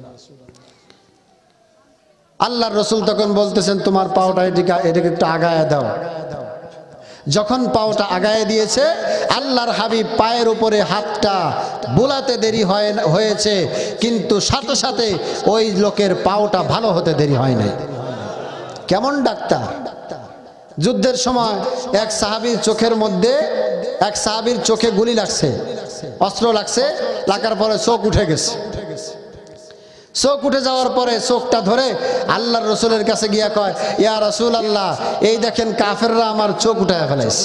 আল্লাহর রসুল তখন বলতেছেন, তোমার পাওটা এদিকে এদিকে একটু আগায় দাও। যখন পাওটা আগায় দিয়েছে, আল্লাহর হাবিব পায়ের উপরে হাতটা বুলাতে দেরি হয় হয়েছে, কিন্তু সাথে সাথে ওই লোকের পাওটা ভালো হতে দেরি হয় নাই। কেমন ডাক্তার! যুদ্ধের সময় এক সাহাবীর চোখের মধ্যে এক সাহাবীর চোখে গুলি লাগছে, অস্ত্র লাগছে, লাগার পরে চোখ উঠে গেছে। চোখ উঠে যাওয়ার পরে চোখটা ধরে আল্লাহর রসুলের কাছে গিয়া কয়, ইয়া রাসূলুল্লাহ, এই দেখেন কাফেররা আমার চোখ উঠায় ফেলাইছে।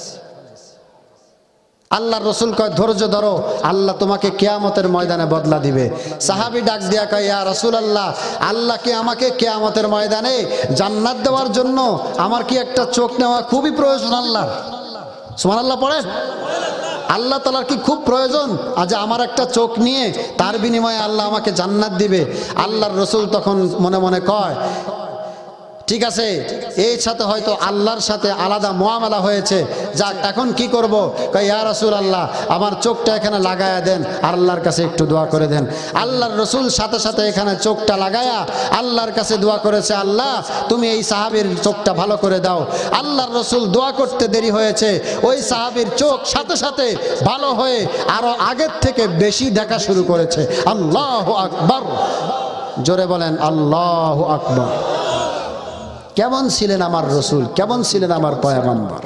আল্লাহর রসুল কয়, ধৈর্য ধরো, আল্লাহ তোমাকে কিয়ামতের ময়দানে বদলা দিবে। সাহাবী ডাক দিয়া কয়, ইয়া রাসূলুল্লাহ, আল্লাহ কি আমাকে কিয়ামতের ময়দানে জান্নাত দেওয়ার জন্য আমার কি একটা চোখ নেওয়া খুবই প্রয়োজন? আল্লাহ সুবহানাল্লাহ পড়েন। আল্লাহ তাআলার কি খুব প্রয়োজন আজ আমার একটা চোখ নিয়ে তার বিনিময়ে আল্লাহ আমাকে জান্নাত দিবে? আল্লাহর রসুল তখন মনে মনে কয়, ঠিক আছে, এই সাথে হয়তো আল্লাহর সাথে আলাদা মুআমালা হয়েছে, যাক এখন কি করব? কয়, ইয়া রাসূলুল্লাহ, আমার চোখটা এখানে লাগায়া দেন, আল্লাহর কাছে একটু দোয়া করে দেন। আল্লাহর রসুল সাথে সাথে এখানে চোখটা লাগায়া আল্লাহর কাছে দোয়া করেছে, আল্লাহ তুমি এই সাহাবীর চোখটা ভালো করে দাও। আল্লাহর রসুল দোয়া করতে দেরি হয়েছে, ওই সাহাবীর চোখ সাথে সাথে ভালো হয়ে আরো আগের থেকে বেশি দেখা শুরু করেছে। আল্লাহু আকবার, জোরে বলেন আল্লাহু আকবার। কেমন ছিলেন আমার রসুল, কেমন ছিলেন আমার পয়গম্বর!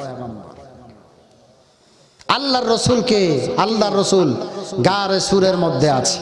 আল্লাহর রসুলকে আল্লাহর রসুল গারে সুরের মধ্যে আছে।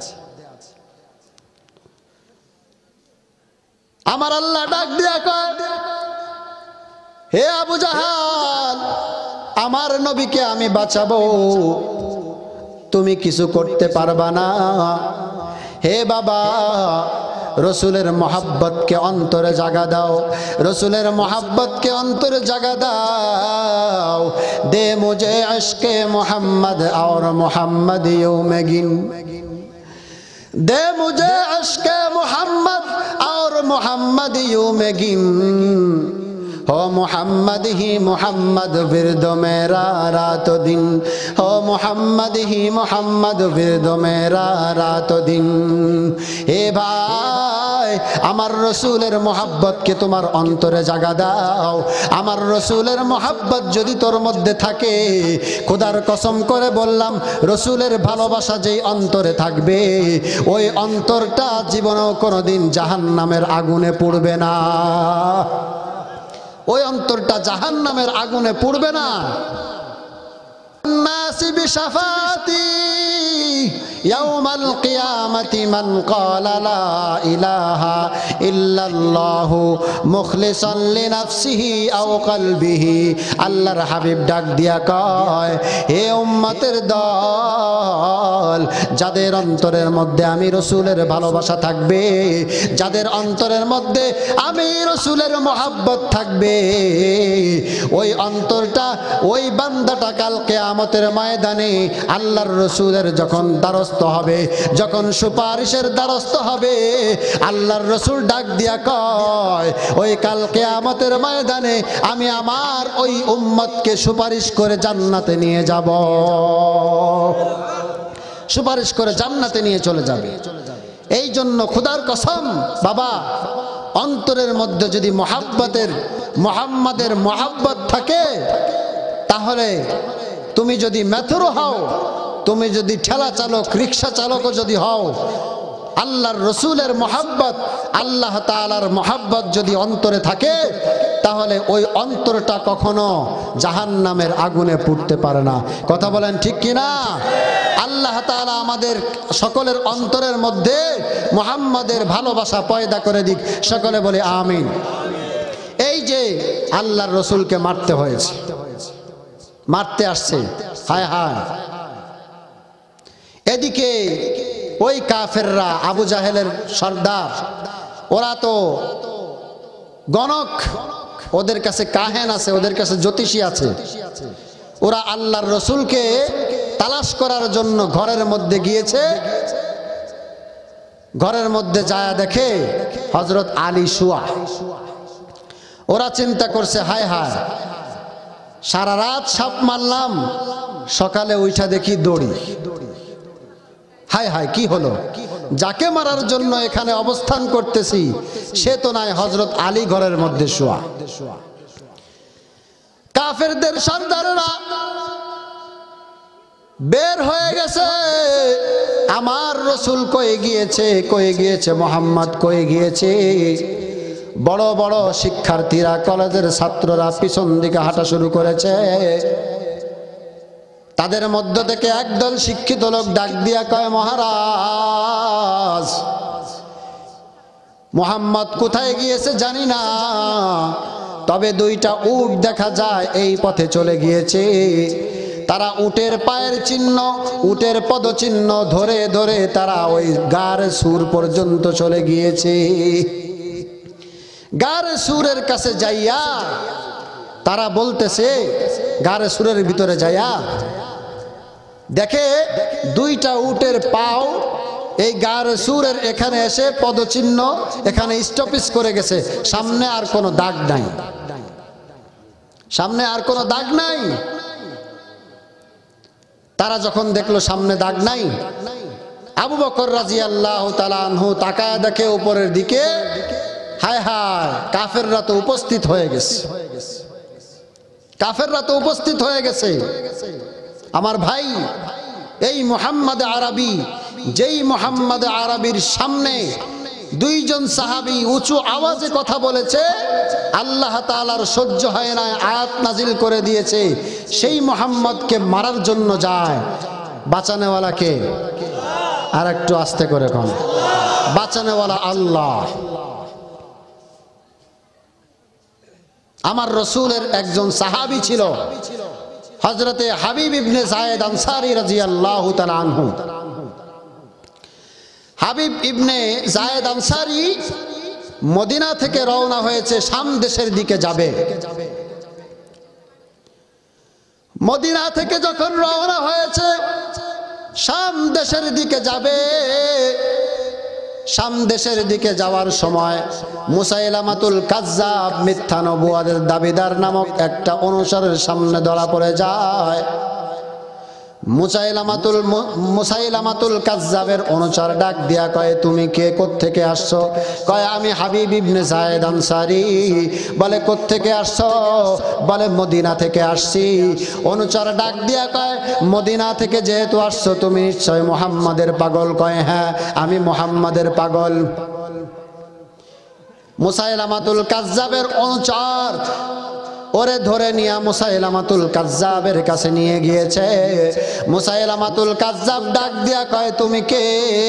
আমার আল্লাহ ডাক দিয়া কয়, হে আবু জাহাল, আমার নবীকে আমি বাঁচাবো, তুমি কিছু করতে পারবা না। হে বাবা, রসুলের মোহাব্বতকে অন্তরে জাগা দাও, রসুলের মোহাব্বতকে অন্তরে জাগা দাও। দে মুঝে ইশকে মোহাম্মদ और मोहम्मद यौमे गिन, दे मुझे इश्के मोहम्मद और मोहम्मद यौमे गिन, हो मोहम्मद ही मोहम्मद विरद मेरा रात दिन, हो मोहम्मद ही मोहम्मद विरद मेरा रात दिन। हे भाई, আমার রসুলের মোহাব্বতকে তোমার অন্তরে জাগা দাও। আমার রসুলের মোহাব্বত যদি তোর মধ্যে থাকে, খোদার কসম করে বললাম, রসুলের ভালোবাসা যেই অন্তরে থাকবে, ওই অন্তরটা জীবনেও কোনোদিন জাহান্নামের আগুনে পুড়বে না। ওই অন্তরটা জাহান্নামের আগুনে পুড়বে না। الناس بشفاعتي يوم القيامة من قال لا إله إلا الله مخلصا لنفسه أو قلبه আল্লাহর হাবিব ডাক দিয়া কয়, হে উম্মতের দল, যাদের অন্তরের মধ্যে আমি রাসূলের ভালোবাসা থাকবে, যাদের অন্তরের মধ্যে আমি রাসূলের মহব্বত থাকবে, ওই অন্তরটা ওই বান্দাটা কাল কিয়ামতের ময়দানে আল্লাহর রাসূলের যখন দ্বারস্থ হবে, যখন সুপারিশের দ্বারস্থ হবে, আল্লাহর রাসূল ডাক দিয়া কয়, ওই কাল কিয়ামতের ময়দানে আমি আমার ওই উম্মতকে সুপারিশ করে জান্নাতে নিয়ে যাব, সুপারিশ করে জান্নাতে নিয়ে চলে যাবে। এই জন্য খোদার কসম বাবা, অন্তরের মধ্যে যদি মুহাব্বতের মুহাম্মাদের মুহাব্বত থাকে, তাহলে তুমি যদি মেথরো হও, তুমি যদি ঠেলা চালক রিক্সা চালকও যদি হও, আল্লাহর রসুলের মুহাব্বত আল্লাহ তাআলার মুহাব্বত যদি অন্তরে থাকে, তাহলে ওই অন্তরটা কখনো জাহান্নামের আগুনে পুড়তে পারে না। কথা বলেন ঠিক কিনা? আল্লাহ তাআলা আমাদের সকলের অন্তরের মধ্যে মুহাম্মাদের ভালোবাসা পয়দা করে দিক। সকলে বলে আমিন। এই যে আল্লাহর রসুলকে মারতে হয়েছে, মারতে আসছে, হায় হায়। এদিকে ওই কাফেররা, আবু জাহেলের সর্দার, ওরা তো গণক, ওদের কাছে কাহেন আছে, ওদের কাছে জ্যোতিষী আছে। ওরা আল্লাহর রসুলকে তালাশ করার জন্য ঘরের মধ্যে গিয়েছে। ঘরের মধ্যে যায় দেখে হযরত আলী শুয়া। ওরা চিন্তা করছে, হায় হায়, সারা রাত সাপ মারলাম, সকালে উঠা দেখি দড়ি। হায় হায়, কি হলো? যাকে মারার জন্য এখানে অবস্থান করতেছি সে তো নাই, হযরত আলী ঘরের মধ্যে শোয়া। কাফেরদের সর্দাররা বের হয়ে গেছে, আমার রসুল কয়ে গিয়েছে, কয়ে গিয়েছে মোহাম্মদ কয়ে গিয়েছে। বড় বড় শিক্ষার্থীরা, কলেজের ছাত্ররা পিছন দিকে হাঁটা শুরু করেছে। তাদের মধ্য থেকে একদল শিক্ষিত লোক ডাক দিয়া কয়, মহারাজ, মুহাম্মদ কোথায় গিয়েছে জানি না, তবে দুইটা উট দেখা যায় এই পথে চলে গিয়েছে। তারা উটের পায়ের চিহ্ন, উটের পদচিহ্ন ধরে ধরে তারা ওই গার সুর পর্যন্ত চলে গিয়েছে। গার সুরের কাছে যাইয়া তারা বলতেছে, গারে সুরের ভিতরে যাইয়া দেখে দুইটা উটের পাও এই গার সুরের এখানে এসে পদচিহ্ন এখানে স্টপিস করে গেছে, সামনে আর কোনো দাগ নাই, সামনে আর কোনো দাগ নাই। তারা যখন দেখলো সামনে দাগ নাই, আবু বকর রাদিয়াল্লাহু তাআলা আনহু তাকায় দেখে উপরের দিকে, হায় হায়, কাফেররা তো উপস্থিত হয়ে গেছে, কাফেররা তো উপস্থিত হয়ে গেছে। আমার ভাই, এই মুহাম্মদ আরবি, যেই মুহাম্মদ আরবির সামনে দুইজন সাহাবী উঁচু আওয়াজে কথা বলেছে, আল্লাহ তাআলার সহ্য হয় না, আয়াত নাজিল করে দিয়েছে, সেই মুহাম্মদকে মারার জন্য যায়। বাঁচানেওয়ালা কে? আর একটু আস্তে করে কোন, বাঁচানেওয়ালা আল্লাহ। আমার রসুলের একজন সাহাবী ছিল, হযরতে হাবিব ইবনে যায়েদ আনসারী রাদিয়াল্লাহু তাআলা আনহু। Habib ibn Zaid Ansari Medina থেকে রওনা হয়েছে, শাম দেশের দিকে যাবে। মদিনা থেকে যখন রওনা হয়েছে শাম দেশের দিকে যাবে, শাম দেশের দিকে যাওয়ার সময় মুসাইলামাতুল কাজ্জাব, মিথ্যা নবুয়তের দাবিদার নামক একটা অনুসারের সামনে ধরা পড়ে যায়। মুসাইলামাতুল মুসাইলামাতুল কাজ্জাবের অনুসার ডাক দিয়া কয়, তুমি কে, কোত্থেকে আসছো? কয়, আমি হাবিব ইবনে যায়েদ আনসারী। বলে, কোত্থেকে আসছো? বলে, মদিনা থেকে আসছি। অনুসার ডাক দিয়া কয়, মদিনা থেকে যেহেতু আসছো তুমি নিশ্চয় মুহাম্মাদের পাগল। কয়, হ্যাঁ, আমি মুহাম্মাদের পাগল। মুসাইলামাতুল কাজ্জাবের অনুসার ওরে ধরে নিয়ে মুসাইলামাতুল কাজ্জাবের কাছে নিয়ে গিয়েছে। মুসাইলামাতুল কাজ্জাব ডাক দিয়া কয়, তুমি কে?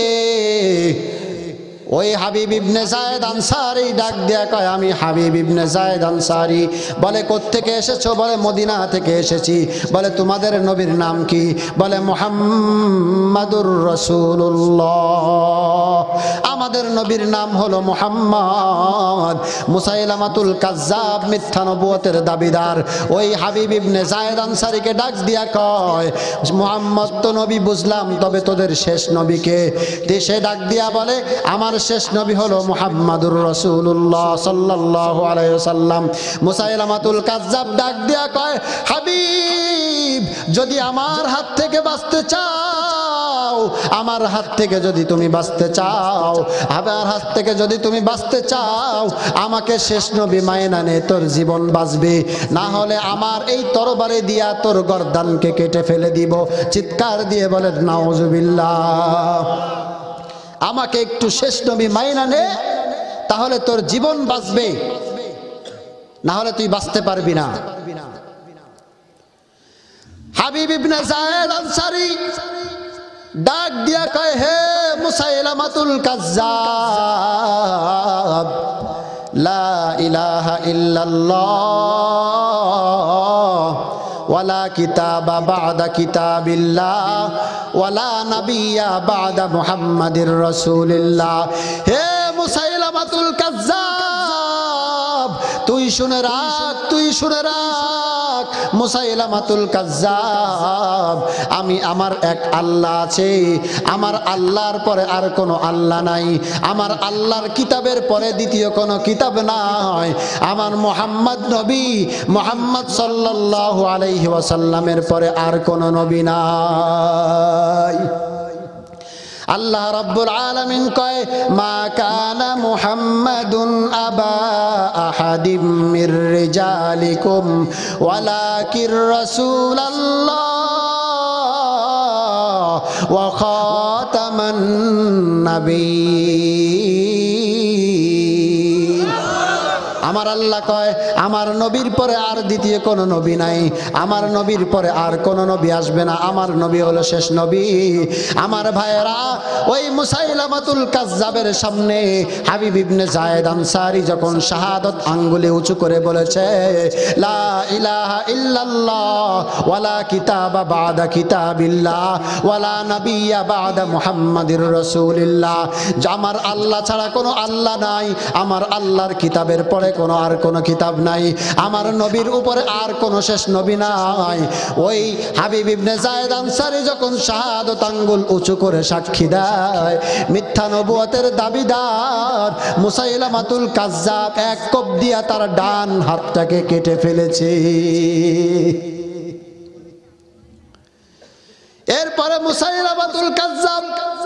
ওই হাবিব ইবনে যায়েদ আনসারী ডাক দিয়া কয়, আমি হাবিব ইবনে যায়েদ আনসারী। বলে, কোত্থেকে এসেছো? বলে, মদিনা থেকে এসেছি। বলে, তোমাদের নবীর নাম কি? বলে, মুহাম্মাদুর রাসূলুল্লাহ। আমাদের নবীর নাম হলো মুহাম্মদ। মুসাইলামাতুল কাজ্জাব মিথ্যা নবুয়তের দাবিদার ওই হাবিব ইবনে যায়েদ আনসারীকে ডাক দিয়া কয়, মুহাম্মদ তো নবী বুঝলাম, তবে তোদের শেষ নবীকে? সে ডাক দিয়া বলে, আমার শেষ নবী হলো মুহাম্মাদুর রাসূলুল্লাহ সাল্লাল্লাহু আলাইহি ওয়াসাল্লাম। মুসাইলামাতুল কাজ্জাব ডাক দিয়া কয়, হাবিব, যদি আমার হাত থেকে বাঁচতে চাও, আমার হাত থেকে যদি তুমি বাঁচতে চাও, আমার হাত থেকে যদি তুমি বাঁচতে চাও, আমাকে শেষ নবী মাইনা নে, তোর জীবন বাঁচবে। না হলে আমার এই তরবারে দিয়া তোর গর্দানকে কেটে ফেলে দিব। চিৎকার দিয়ে বলে নাউজুবিল্লাহ। আমাকে একটু শেষ নবী মাইনা নে, তাহলে তোর জীবন বাঁচবে, না হলে তুই বাঁচতে পারবি না। হাবিব ইবনে যায়েদ আনসারী ডাক দিয়া কয়, হে মুসাইলামাতুল কাজ্জাব, লা ইলাহা ইল্লাল্লাহ ওয়ালা কিতাবা বা'দা কিতাবিল্লাহ ওয়ালা নাবিয়্যা বা'দা মুহাম্মাদির রাসূলিল্লাহ। হে মুসাইলামাতুল কাজ্জাব, তুই শুনে রাখ, তুই শুনে রাখ মুসাইলামাতুল কাজ্জাব, আমি আমার এক আল্লাহ আছে, আমার আল্লাহর পরে আর কোনো আল্লাহ নাই, আমার আল্লাহর কিতাবের পরে দ্বিতীয় কোনো কিতাব নাই, আমার মুহাম্মদ নবী মুহাম্মদ সাল্লাল্লাহু আলাইহি ওয়াসাল্লামের পরে আর কোনো নবী নাই। আল্লাহ রাব্বুল আলামিন কয়, মা কানা মুহাম্মাদুন আবা আহাদিম মির রিজালিকুম ওয়ালাকির রাসূলুল্লাহ ওয়া খাতামান নাবিয়্যিন। আমার আল্লাহ কয়, আমার নবীর পরে আর দ্বিতীয় কোনো নবী নাই, আমার নবীর পরে আর কোনো নবী আসবে না, আমার নবী হলো শেষ নবী। আমার ভাইয়েরা, ওই মুসাইলামাতুল কাজ্জাবের সামনে হাবিব ইবনে যায়েদ আনসারী যখন শাহাদত আঙ্গুলে উঁচু করে বলেছে, লা ইলাহা ইল্লাল্লাহ ওয়ালা কিতাবা বা'দা কিতাবিল্লাহ ওয়ালা নাবিয়্যা বা'দা মুহাম্মাদির রাসূলিল্লাহ, যে আমার আল্লাহ ছাড়া কোনো আল্লাহ নাই, আমার আল্লাহর কিতাবের পরে কোনো আর কোনো কিতাব নাই, আমার নবীর উপরে আর কোনো শেষ নবী নাই। ওই হাবিব ইবনে যায়েদ আনসারী যখন শাহাদত আঙ্গুল উঁচু করে সাক্ষী দেয়, মিথ্যা নবুয়তের দাবিদার মুসাইলামাতুল কাজ্জাব এক কোপ দিয়া তার ডান হাতটাকে কেটে ফেলেছে। এরপরে মুসাইলামাতুল কাজ্জাব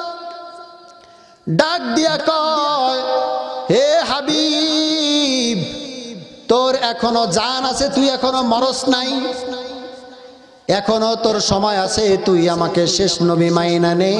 ডাক দিয়া কয়, হে হাবিব, তোর এখনো জান আছে, তুই এখনো মরস নাই, এখনো তোর সময় আছে, তুই আমাকে শেষ নবী মাইনা নে।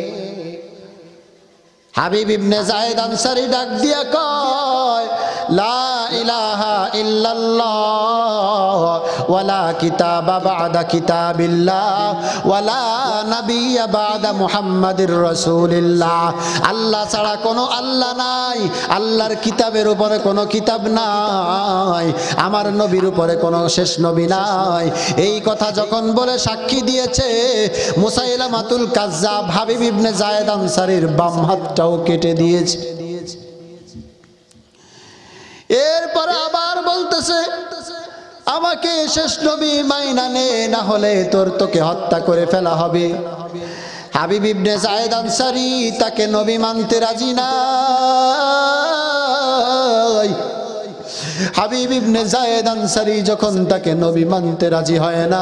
হাবিব ইবনে যায়েদ আনসারী ডাক দিয়া কয়, লা ইলাহা ইল্লাল্লাহ ওয়ালা কিতাবা বা'দা কিতাবিল্লাহ ওয়ালা নাবিয়্যা বা'দা মুহাম্মাদির রাসূলিল্লাহ। আল্লাহ ছাড়া কোনো আল্লাহ নাই, আল্লাহর কিতাবের উপরে কোনো কিতাব নাই, আমার নবীর উপরে কোনো শেষ নবী নাই। এই কথা যখন বলে সাক্ষী দিয়েছে, মুসাইলামাতুল কাজ্জাব হাবিব ইবনে যায়েদ আনসারীর বাম হাতটাও কেটে দিয়েছে। এরপর আবার বলতেছে, আমাকে শেষ নবী মাইনা নে, না হলে তোর তোকে হত্যা করে ফেলা হবে। হাবিব ইবনে যায়েদ আনসারী তাকে নবী মানতে রাজি নাই। হাবিব ইবনে যায়েদ আনসারী যখন তাকে নবী মানতে রাজি হয় না,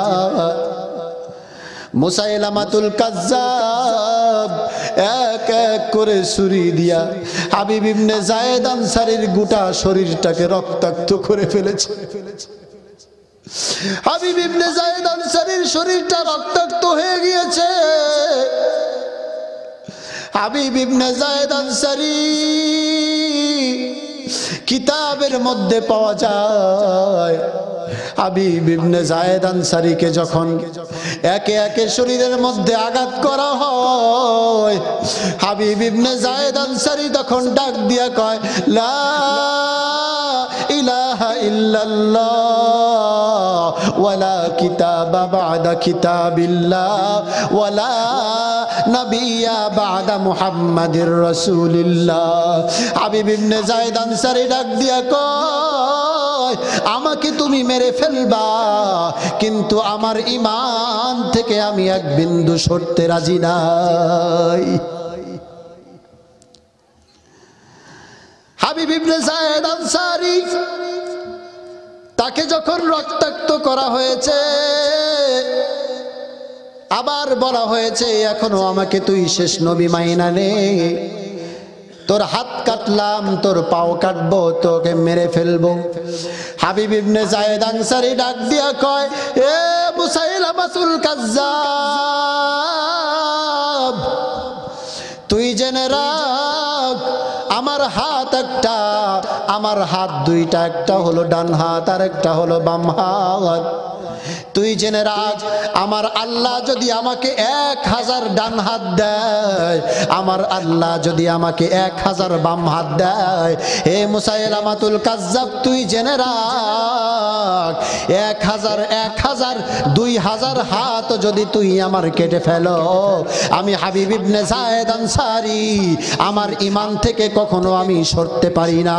মুসাইলামাতুল কাজ্জাব এক এক করে ছুরি দিয়া হাবিব ইবনে যায়েদ আনসারীর গোটা শরীরটাকে রক্তাক্ত করে ফেলেছে। হাবিব ইবনে যায়েদ আনসারীর শরীরটা রক্তাক্ত হয়ে গিয়েছে। হাবিব ইবনে যায়েদ আনসারী কিতাবের মধ্যে পাওয়া যায়, হাবিব ইবনে যায়েদ আনসারীকে যখন একে একে শরীরের মধ্যে আঘাত করা হয়, হাবিব ইবনে যায়েদ আনসারী তখন ডাক দিয়া কয়, লা ইলাহা ইল্লাল্লাহ ওয়ালা কিতাবা বা'দা কিতাবিল্লাহ ওয়ালা নবিয়্যা বা'দা মুহাম্মাদির রাসূলিল্লাহ। হাবিব ইবনে যায়েদ আনসারী ডাক দিয়া কয়, আমাকে তুমি মেরে ফেলবা, কিন্তু আমার ঈমান থেকে আমি এক বিন্দু সরতে রাজি নাই। হাবিব ইবনে যায়েদ আনসারী তাকে যখন রক্তাক্ত করা হয়েছে, আবার বলা হয়েছে এখনো আমাকে তুই শেষ নবী মাইনা নে, তোর হাত কাটলাম, তোর পাও কাটবো, তোকে মেরে ফেলবো। হাবিব ইবনে যায়েদ আনসারী ডাক দিয়া কয়, এ মুসাইলামাতুল কাজ্জাব, তুই জেনে রাখ আমার হাত একটা, আমার হাত দুইটা, একটা হলো ডান হাত আর একটা হলো বাম হাত। তুই জেনে রাখ আমার আল্লাহ যদি আমাকে এক হাজার ডান হাত দেয়, আমার আল্লাহ যদি আমাকে এক হাজার বাম হাত দেয়, হে মুসাইলামাতুল কাজ্জাব তুই জেনে রাখ এক হাজার এক হাজার দুই হাজার হাত যদি তুই আমার কেটে ফেলো, আমি হাবিব ইবনে যায়েদ আনসারী আমার ঈমান থেকে কখনো আমি সরতে পারি না।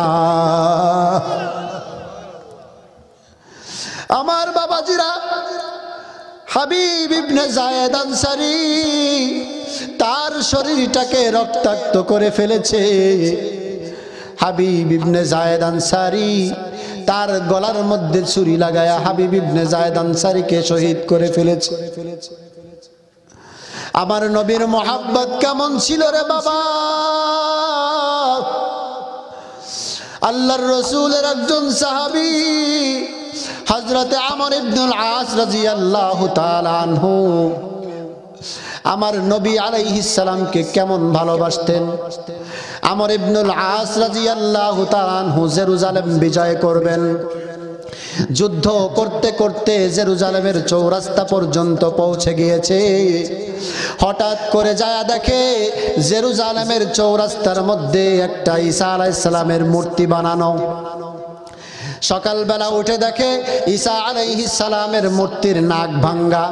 আমার বাবাজিরা, হাবিব ইবনে যায়েদ আনসারী তার শরীরটাকে রক্তাক্ত করে ফেলেছে। হাবিব ইবনে যায়েদ আনসারী তার গলার মধ্যে ছুরি লাগায়া হাবিব ইবনে যায়েদ আনসারীকে শহীদ করে ফেলেছে। আমার নবীর মোহাব্বত কেমন ছিল রে বাবা! আল্লাহর রাসূলের একজন সাহাবী হযরতে আমর ইবনুল আস রাদিয়াল্লাহু তাআলা আনহু আমার নবী আলাইহিস সালামকে কেমন ভালোবাসতেন। আমর ইবনুল আস রাদিয়াল্লাহু তাআলা আনহু জেরুজালেম বিজয় করবেন। যুদ্ধ করতে করতে জেরুজালেমের চৌরাস্তা পর্যন্ত পৌঁছে গিয়েছে। হঠাৎ করে যায় দেখে জেরুজালেমের চৌরাস্তার মধ্যে একটা ঈসা আলাইহিস সালামের মূর্তি বানানো। সকালবেলা উঠে দেখে ঈসা আলাইহিস সালামের মূর্তির নাক ভাঙ্গা।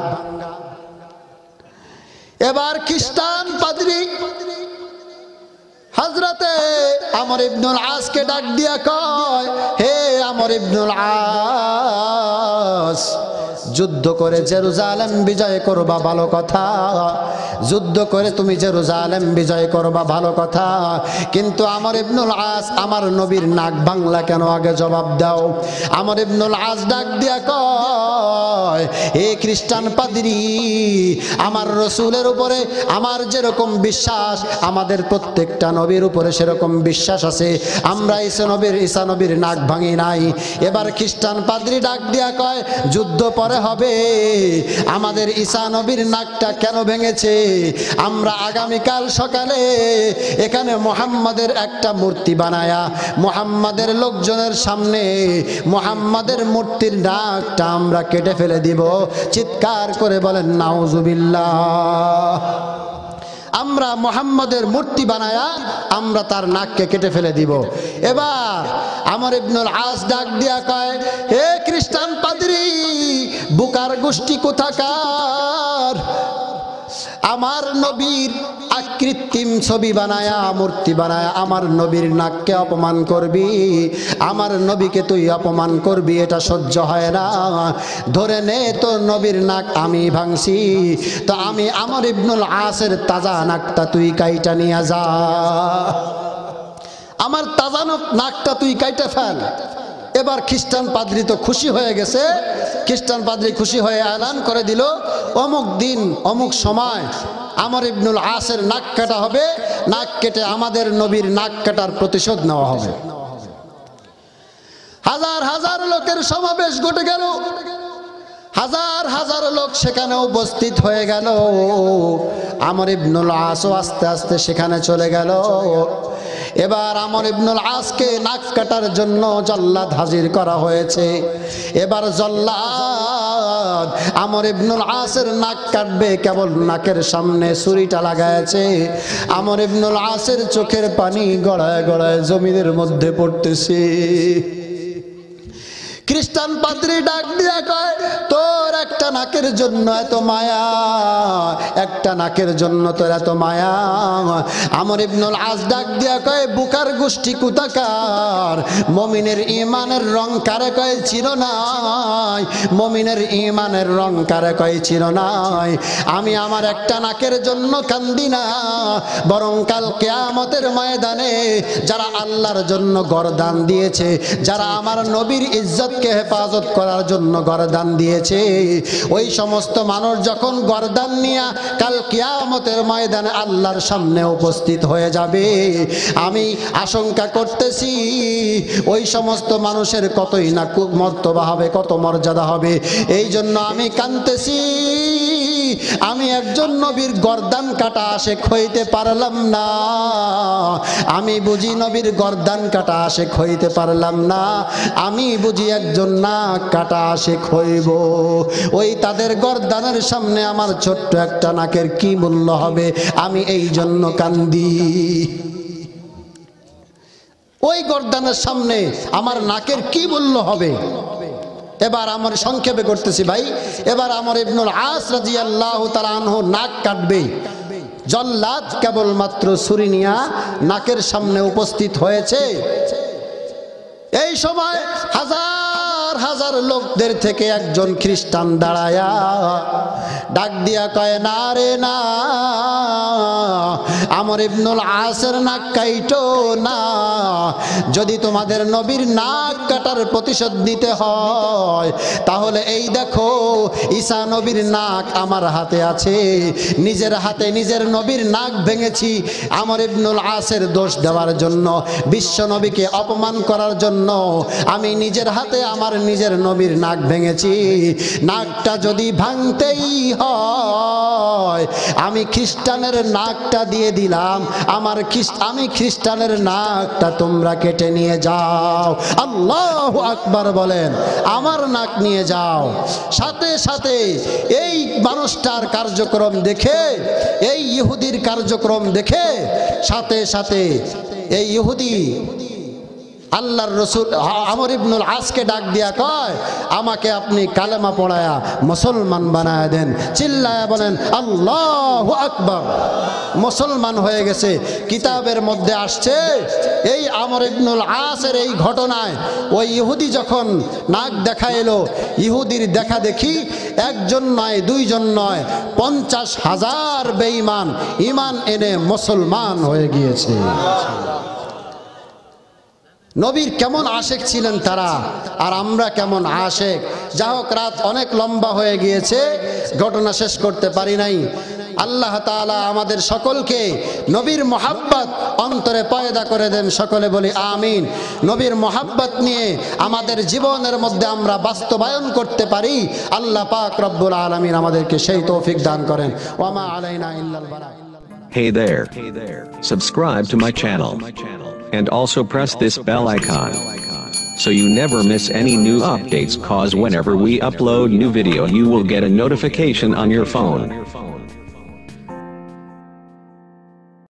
এবার খ্রিস্টান পাদ্রী হযরতে আমর ইবনুল আসকে ডাক দিয়া কয়, হে আমর ইবনুল আস, যুদ্ধ করে জেরুজালেম বিজয় করবা ভালো কথা, যুদ্ধ করে তুমি জেরুজালেম বিজয় করবা ভালো কথা, কিন্তু আমর ইবনুল আস আমার নবীর নাক ভাঙলা কেন আগে জবাব দাও। আমর ইবনুল আস ডাক দিয়া কয়, হে খ্রিস্টান পাদ্রী, আমার রাসূলের উপরে আমার যেরকম বিশ্বাস আমাদের প্রত্যেকটা নবীর উপরে সেরকম বিশ্বাস আছে, আমরা ঈসা নবীর ঈসা নবীর নাক ভাঙি নাই। এবার খ্রিস্টান পাদ্রী ডাক দিয়া কয়, যুদ্ধ পরে হবে, আমাদের ঈসা নবীর নাকটা কেন ভেঙেছে? আমরা আগামীকাল সকালে এখানে মুহাম্মাদের একটা মূর্তি বানায়া মুহাম্মাদের লোকজনের সামনে মুহাম্মাদের মূর্তির নাকটা আমরা কেটে ফেলে দিব। চিৎকার করে বলেন নাউজুবিল্লাহ। আমরা মুহাম্মাদের মূর্তি বানায়া আমরা তার নাককে কেটে ফেলে দিব। এবার আমর ইবনুল আস ডাক দিয়া কয়, হে খ্রিস্টান পাদ্রী, বুকার গোষ্ঠী কোথাকার, আমার নবীর আকৃত্রিম ছবি বানায়া মূর্তি বানায়া আমার নবীর নাককে অপমান করবি, আমার নবীকে তুই অপমান করবি, এটা সহ্য হয় না। ধরে নে তোর নবীর নাক আমি ভাঙছি, তো আমি আমর ইবনুল আসের তাজা নাকটা তুই কাইটা নিয়ে যা, আমার তাজা নাকটা তুই কাইটা ফেল। এবার খ্রিস্টান পাদ্রী তো খুশি হয়ে গেছে। খ্রিস্টান পাদ্রী খুশি হয়ে এলান করে দিল, অমুক দিন অমুক সময় আমর ইবনুল আসের নাক কাটা হবে, নাক কেটে আমাদের নবীর নাক কাটার প্রতিশোধ নেওয়া হবে। হাজার হাজার লোকের সমাবেশ ঘটে গেল, হাজার হাজার লোক সেখানে উপস্থিত হয়ে গেল। আমর ইবনুল আসও আস্তে আস্তে সেখানে চলে গেল। এবার আমর ইবনুল আসকে নাক কাটার জন্য জল্লাদ হাজির করা হয়েছে। এবার জল্লাদ আমর ইবনুল আসের নাক কাটবে, কেবল নাকের সামনে ছুরিটা লাগাইছে। আমর ইবনুল আসের চোখের পানি গড়ায় গড়ায় জমিনের মধ্যে পড়তেছে। খ্রিস্টান পাদ্রী ডাক দিয়া কয়, তোর একটা নাকের জন্য এত মায়া, একটা নাকের জন্য তোর এত মায়া। আমর ইবনুল আস ডাক দিয়া কয়, বুকার গোষ্ঠী কুতাকার, মমিনের ইমানের রং কারে কয় চির নাই, মমিনের ইমানের রং কারে কয় চির নাই। আমি আমার একটা নাকের জন্য কান্দি না, বরং কাল কিয়ামতের ময়দানে যারা আল্লাহর জন্য গরদান দিয়েছে, যারা আমার নবীর ইজ্জত কে হেফাজত করার জন্য গরদান দিয়েছে, ওই সমস্ত মানুষ যখন গরদান নিয়ে কাল কিয়ামতের ময়দানে আল্লাহর সামনে উপস্থিত হয়ে যাবে, আমি আশঙ্কা করতেছি ওই সমস্ত মানুষের কতই না মর্তবা হবে, কত মর্যাদা হবে। এই জন্য আমি কাঁদতেছি, আমি একজন নবীর গর্দান কাটা আশেক হইতে পারলাম না, আমি বুঝি নবীর গর্দান কাটা আশেক হইতে পারলাম না, আমি বুঝি একজন নাক কাটা আশেক হইব। ওই তাদের গর্দানের সামনে আমার ছোট্ট একটা নাকের কি মূল্য হবে, আমি এই জন্য কান্দি। ওই গর্দানের সামনে আমার নাকের কি মূল্য হবে। এবার আমার সংক্ষেপে করতেছি ভাই, এবার আমর ইবনুল আস রাদিয়াল্লাহু তাআলা আনহু নাক কাটবে। জল্লাদ কেবলমাত্র ছুরি নিয়া নাকের সামনে উপস্থিত হয়েছে। এই সময় হাজার হাজার লোকদের থেকে একজন খ্রিস্টান দাঁড়ায়া ডাক দিয়া কয়, না রে না, আমর ইবনুল আসের নাক কাইটো না, যদি তোমাদের নবীর নাক কাটার প্রতিশোধ নিতে হয় তাহলে এই দেখো ঈসা নবীর নাক আমার হাতে আছে, নিজের হাতে নিজের নবীর নাক ভেঙেছি। আমর ইবনুল আসের দোষ দেওয়ার জন্য, বিশ্ব নবীকে অপমান করার জন্য আমি নিজের হাতে আমার নিজের নবীর নাক ভেঙেছি। নাকটা যদি ভাঙতেই হয় আমি খ্রিস্টানের নাকটা দিয়ে দিলাম, আমার আমি খ্রিস্টানের নাকটা তোমরা কেটে নিয়ে যাও। আল্লাহু আকবার বলেন, আমার নাক নিয়ে যাও। সাথে সাথে এই মানুষটার কার্যক্রম দেখে, এই ইহুদির কার্যক্রম দেখে সাথে সাথে এই ইহুদি আল্লাহর রসুল আমর ইবনুল আসকে ডাক দিয়া কয়, আমাকে আপনি কালেমা পড়ায়া মুসলমান বানায় দেন। চিল্লায়া বলেন আল্লাহু আকবার। মুসলমান হয়ে গেছে। কিতাবের মধ্যে আসছে এই আমর ইবনুল আসের এই ঘটনায় ওই ইহুদি যখন নাক দেখা এলো, ইহুদির দেখা দেখি একজন নয় দুইজন নয় পঞ্চাশ হাজার বেঈমান ঈমান এনে মুসলমান হয়ে গিয়েছে। নবীর কেমন আশেক ছিলেন তারা, আর আমরা কেমন আশেক। যা হোক, রাত অনেক লম্বা হয়ে গিয়েছে, ঘটনা শেষ করতে পারি নাই। আল্লাহ তাআলা আমাদের সকলকে নবীর মোহাব্বত অন্তরে পয়দা করে দেন, সকলে বলি আমিন। নবীর মোহাব্বত নিয়ে আমাদের জীবনের মধ্যে আমরা বাস্তবায়ন করতে পারি, আল্লাহ পাক রব্বুল আলামিন আমাদেরকে সেই তৌফিক দান করেন। ওয়ামা আলাইনা ইল্লাল বালাগ। Hey there. Subscribe to my channel. And also press this bell icon, so you never miss any new updates, cause whenever we upload new video you will get a notification on your phone.